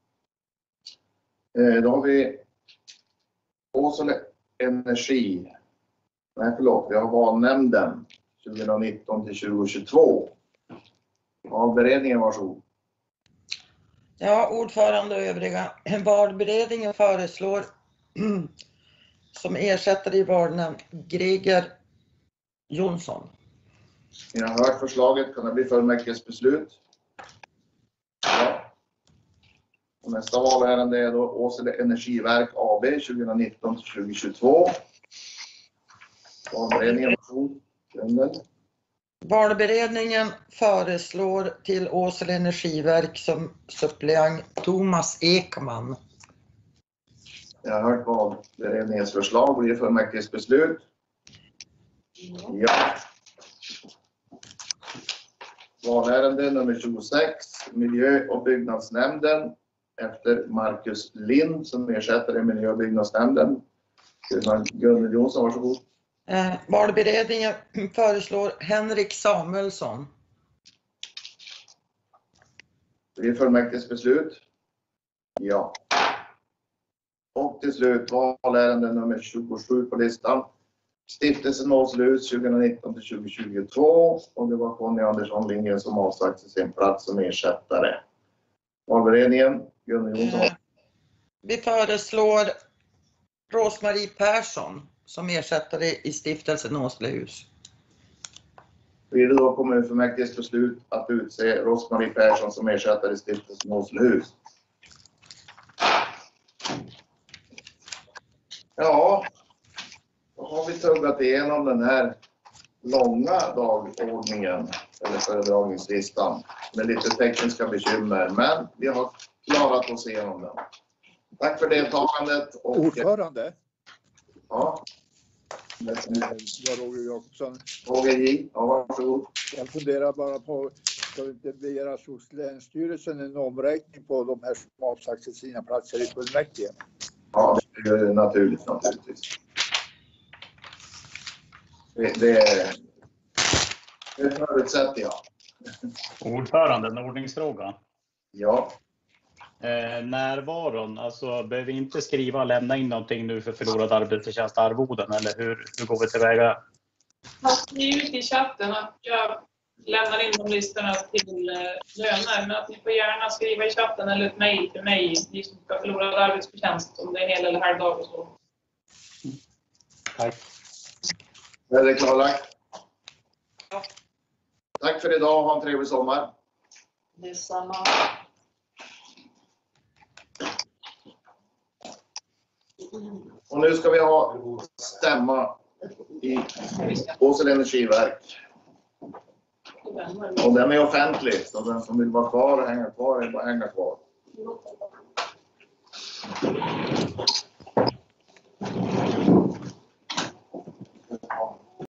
Då har vi Åsele Energi. Nej, förlåt, vi har valnämnden 2019 till 2022. Valberedningen, varsågod. Ja, ordförande och övriga. Valberedningen föreslår som ersättare i valnämnd Greger Jonsson. Ni har hört förslaget, kan det bli fullmäktiges beslut? Ja. Och nästa valärende är då Åsele Energiverk AB 2019 till 2022. Valberedningen, varsågod. Valberedningen föreslår till Åsele Energiverk som suppleant Thomas Ekman. Jag har hört valberedningens förslag. Blir det fullmäktiges beslut? Ja. Valärende nummer 26. Miljö- och byggnadsnämnden efter Marcus Lind som ersätter i miljö- och byggnadsnämnden. Gunnel Jonsson, varsågod. Valberedningen föreslår Henrik Samuelsson. Det är fullmäktiges beslut. Ja. Och till slut valärende nummer 27 på listan. Stiftelsen Åslehus 2019 till 2022. Och det var Conny Andersson Lindgren som avsagt sig sin plats som ersättare. Valberedningen, Gunnel Jonsson. Vi föreslår Rosmarie Persson som ersättare i stiftelsen Åslehus. Blir det då kommunfullmäktiges beslut att utse Rosmarie Persson som ersättare i stiftelsen Åslehus? Ja, då har vi tuggat igenom den här långa dagordningen eller föredragningslistan med lite tekniska bekymmer, men vi har klarat oss igenom den. Tack för deltagandet. Och... Ordförande. Ja. Jag Roger Jakobsson. Roger J. Ja, varsågod. Jag funderar bara på, ska vi inte begära hos Länsstyrelsen en omräkning på de här som avsagt sig sina platser i fullmäktige? Ja, det är naturligt, naturligtvis. Det förutsätter jag. Ordförande, en ordningsfråga. Ja. Närvaron, alltså behöver vi inte skriva och lämna in någonting nu för förlorad arbetsförtjänst arvoden, eller hur går vi tillväga? Jag skriver ut i chatten att jag lämnar in de listorna till löner, men att ni får gärna skriva i chatten eller ett mejl till mig, ni som ska förlorad arbetsförtjänst, om det är hel eller halvdag och så. Tack. Är det klarlagt? Ja. Tack för idag, ha en trevlig sommar. Detsamma. Och nu ska vi ha stämma i Åsele Energiverk. Och den är offentlig, så den som vill vara kvar och hänga kvar är bara hänga kvar.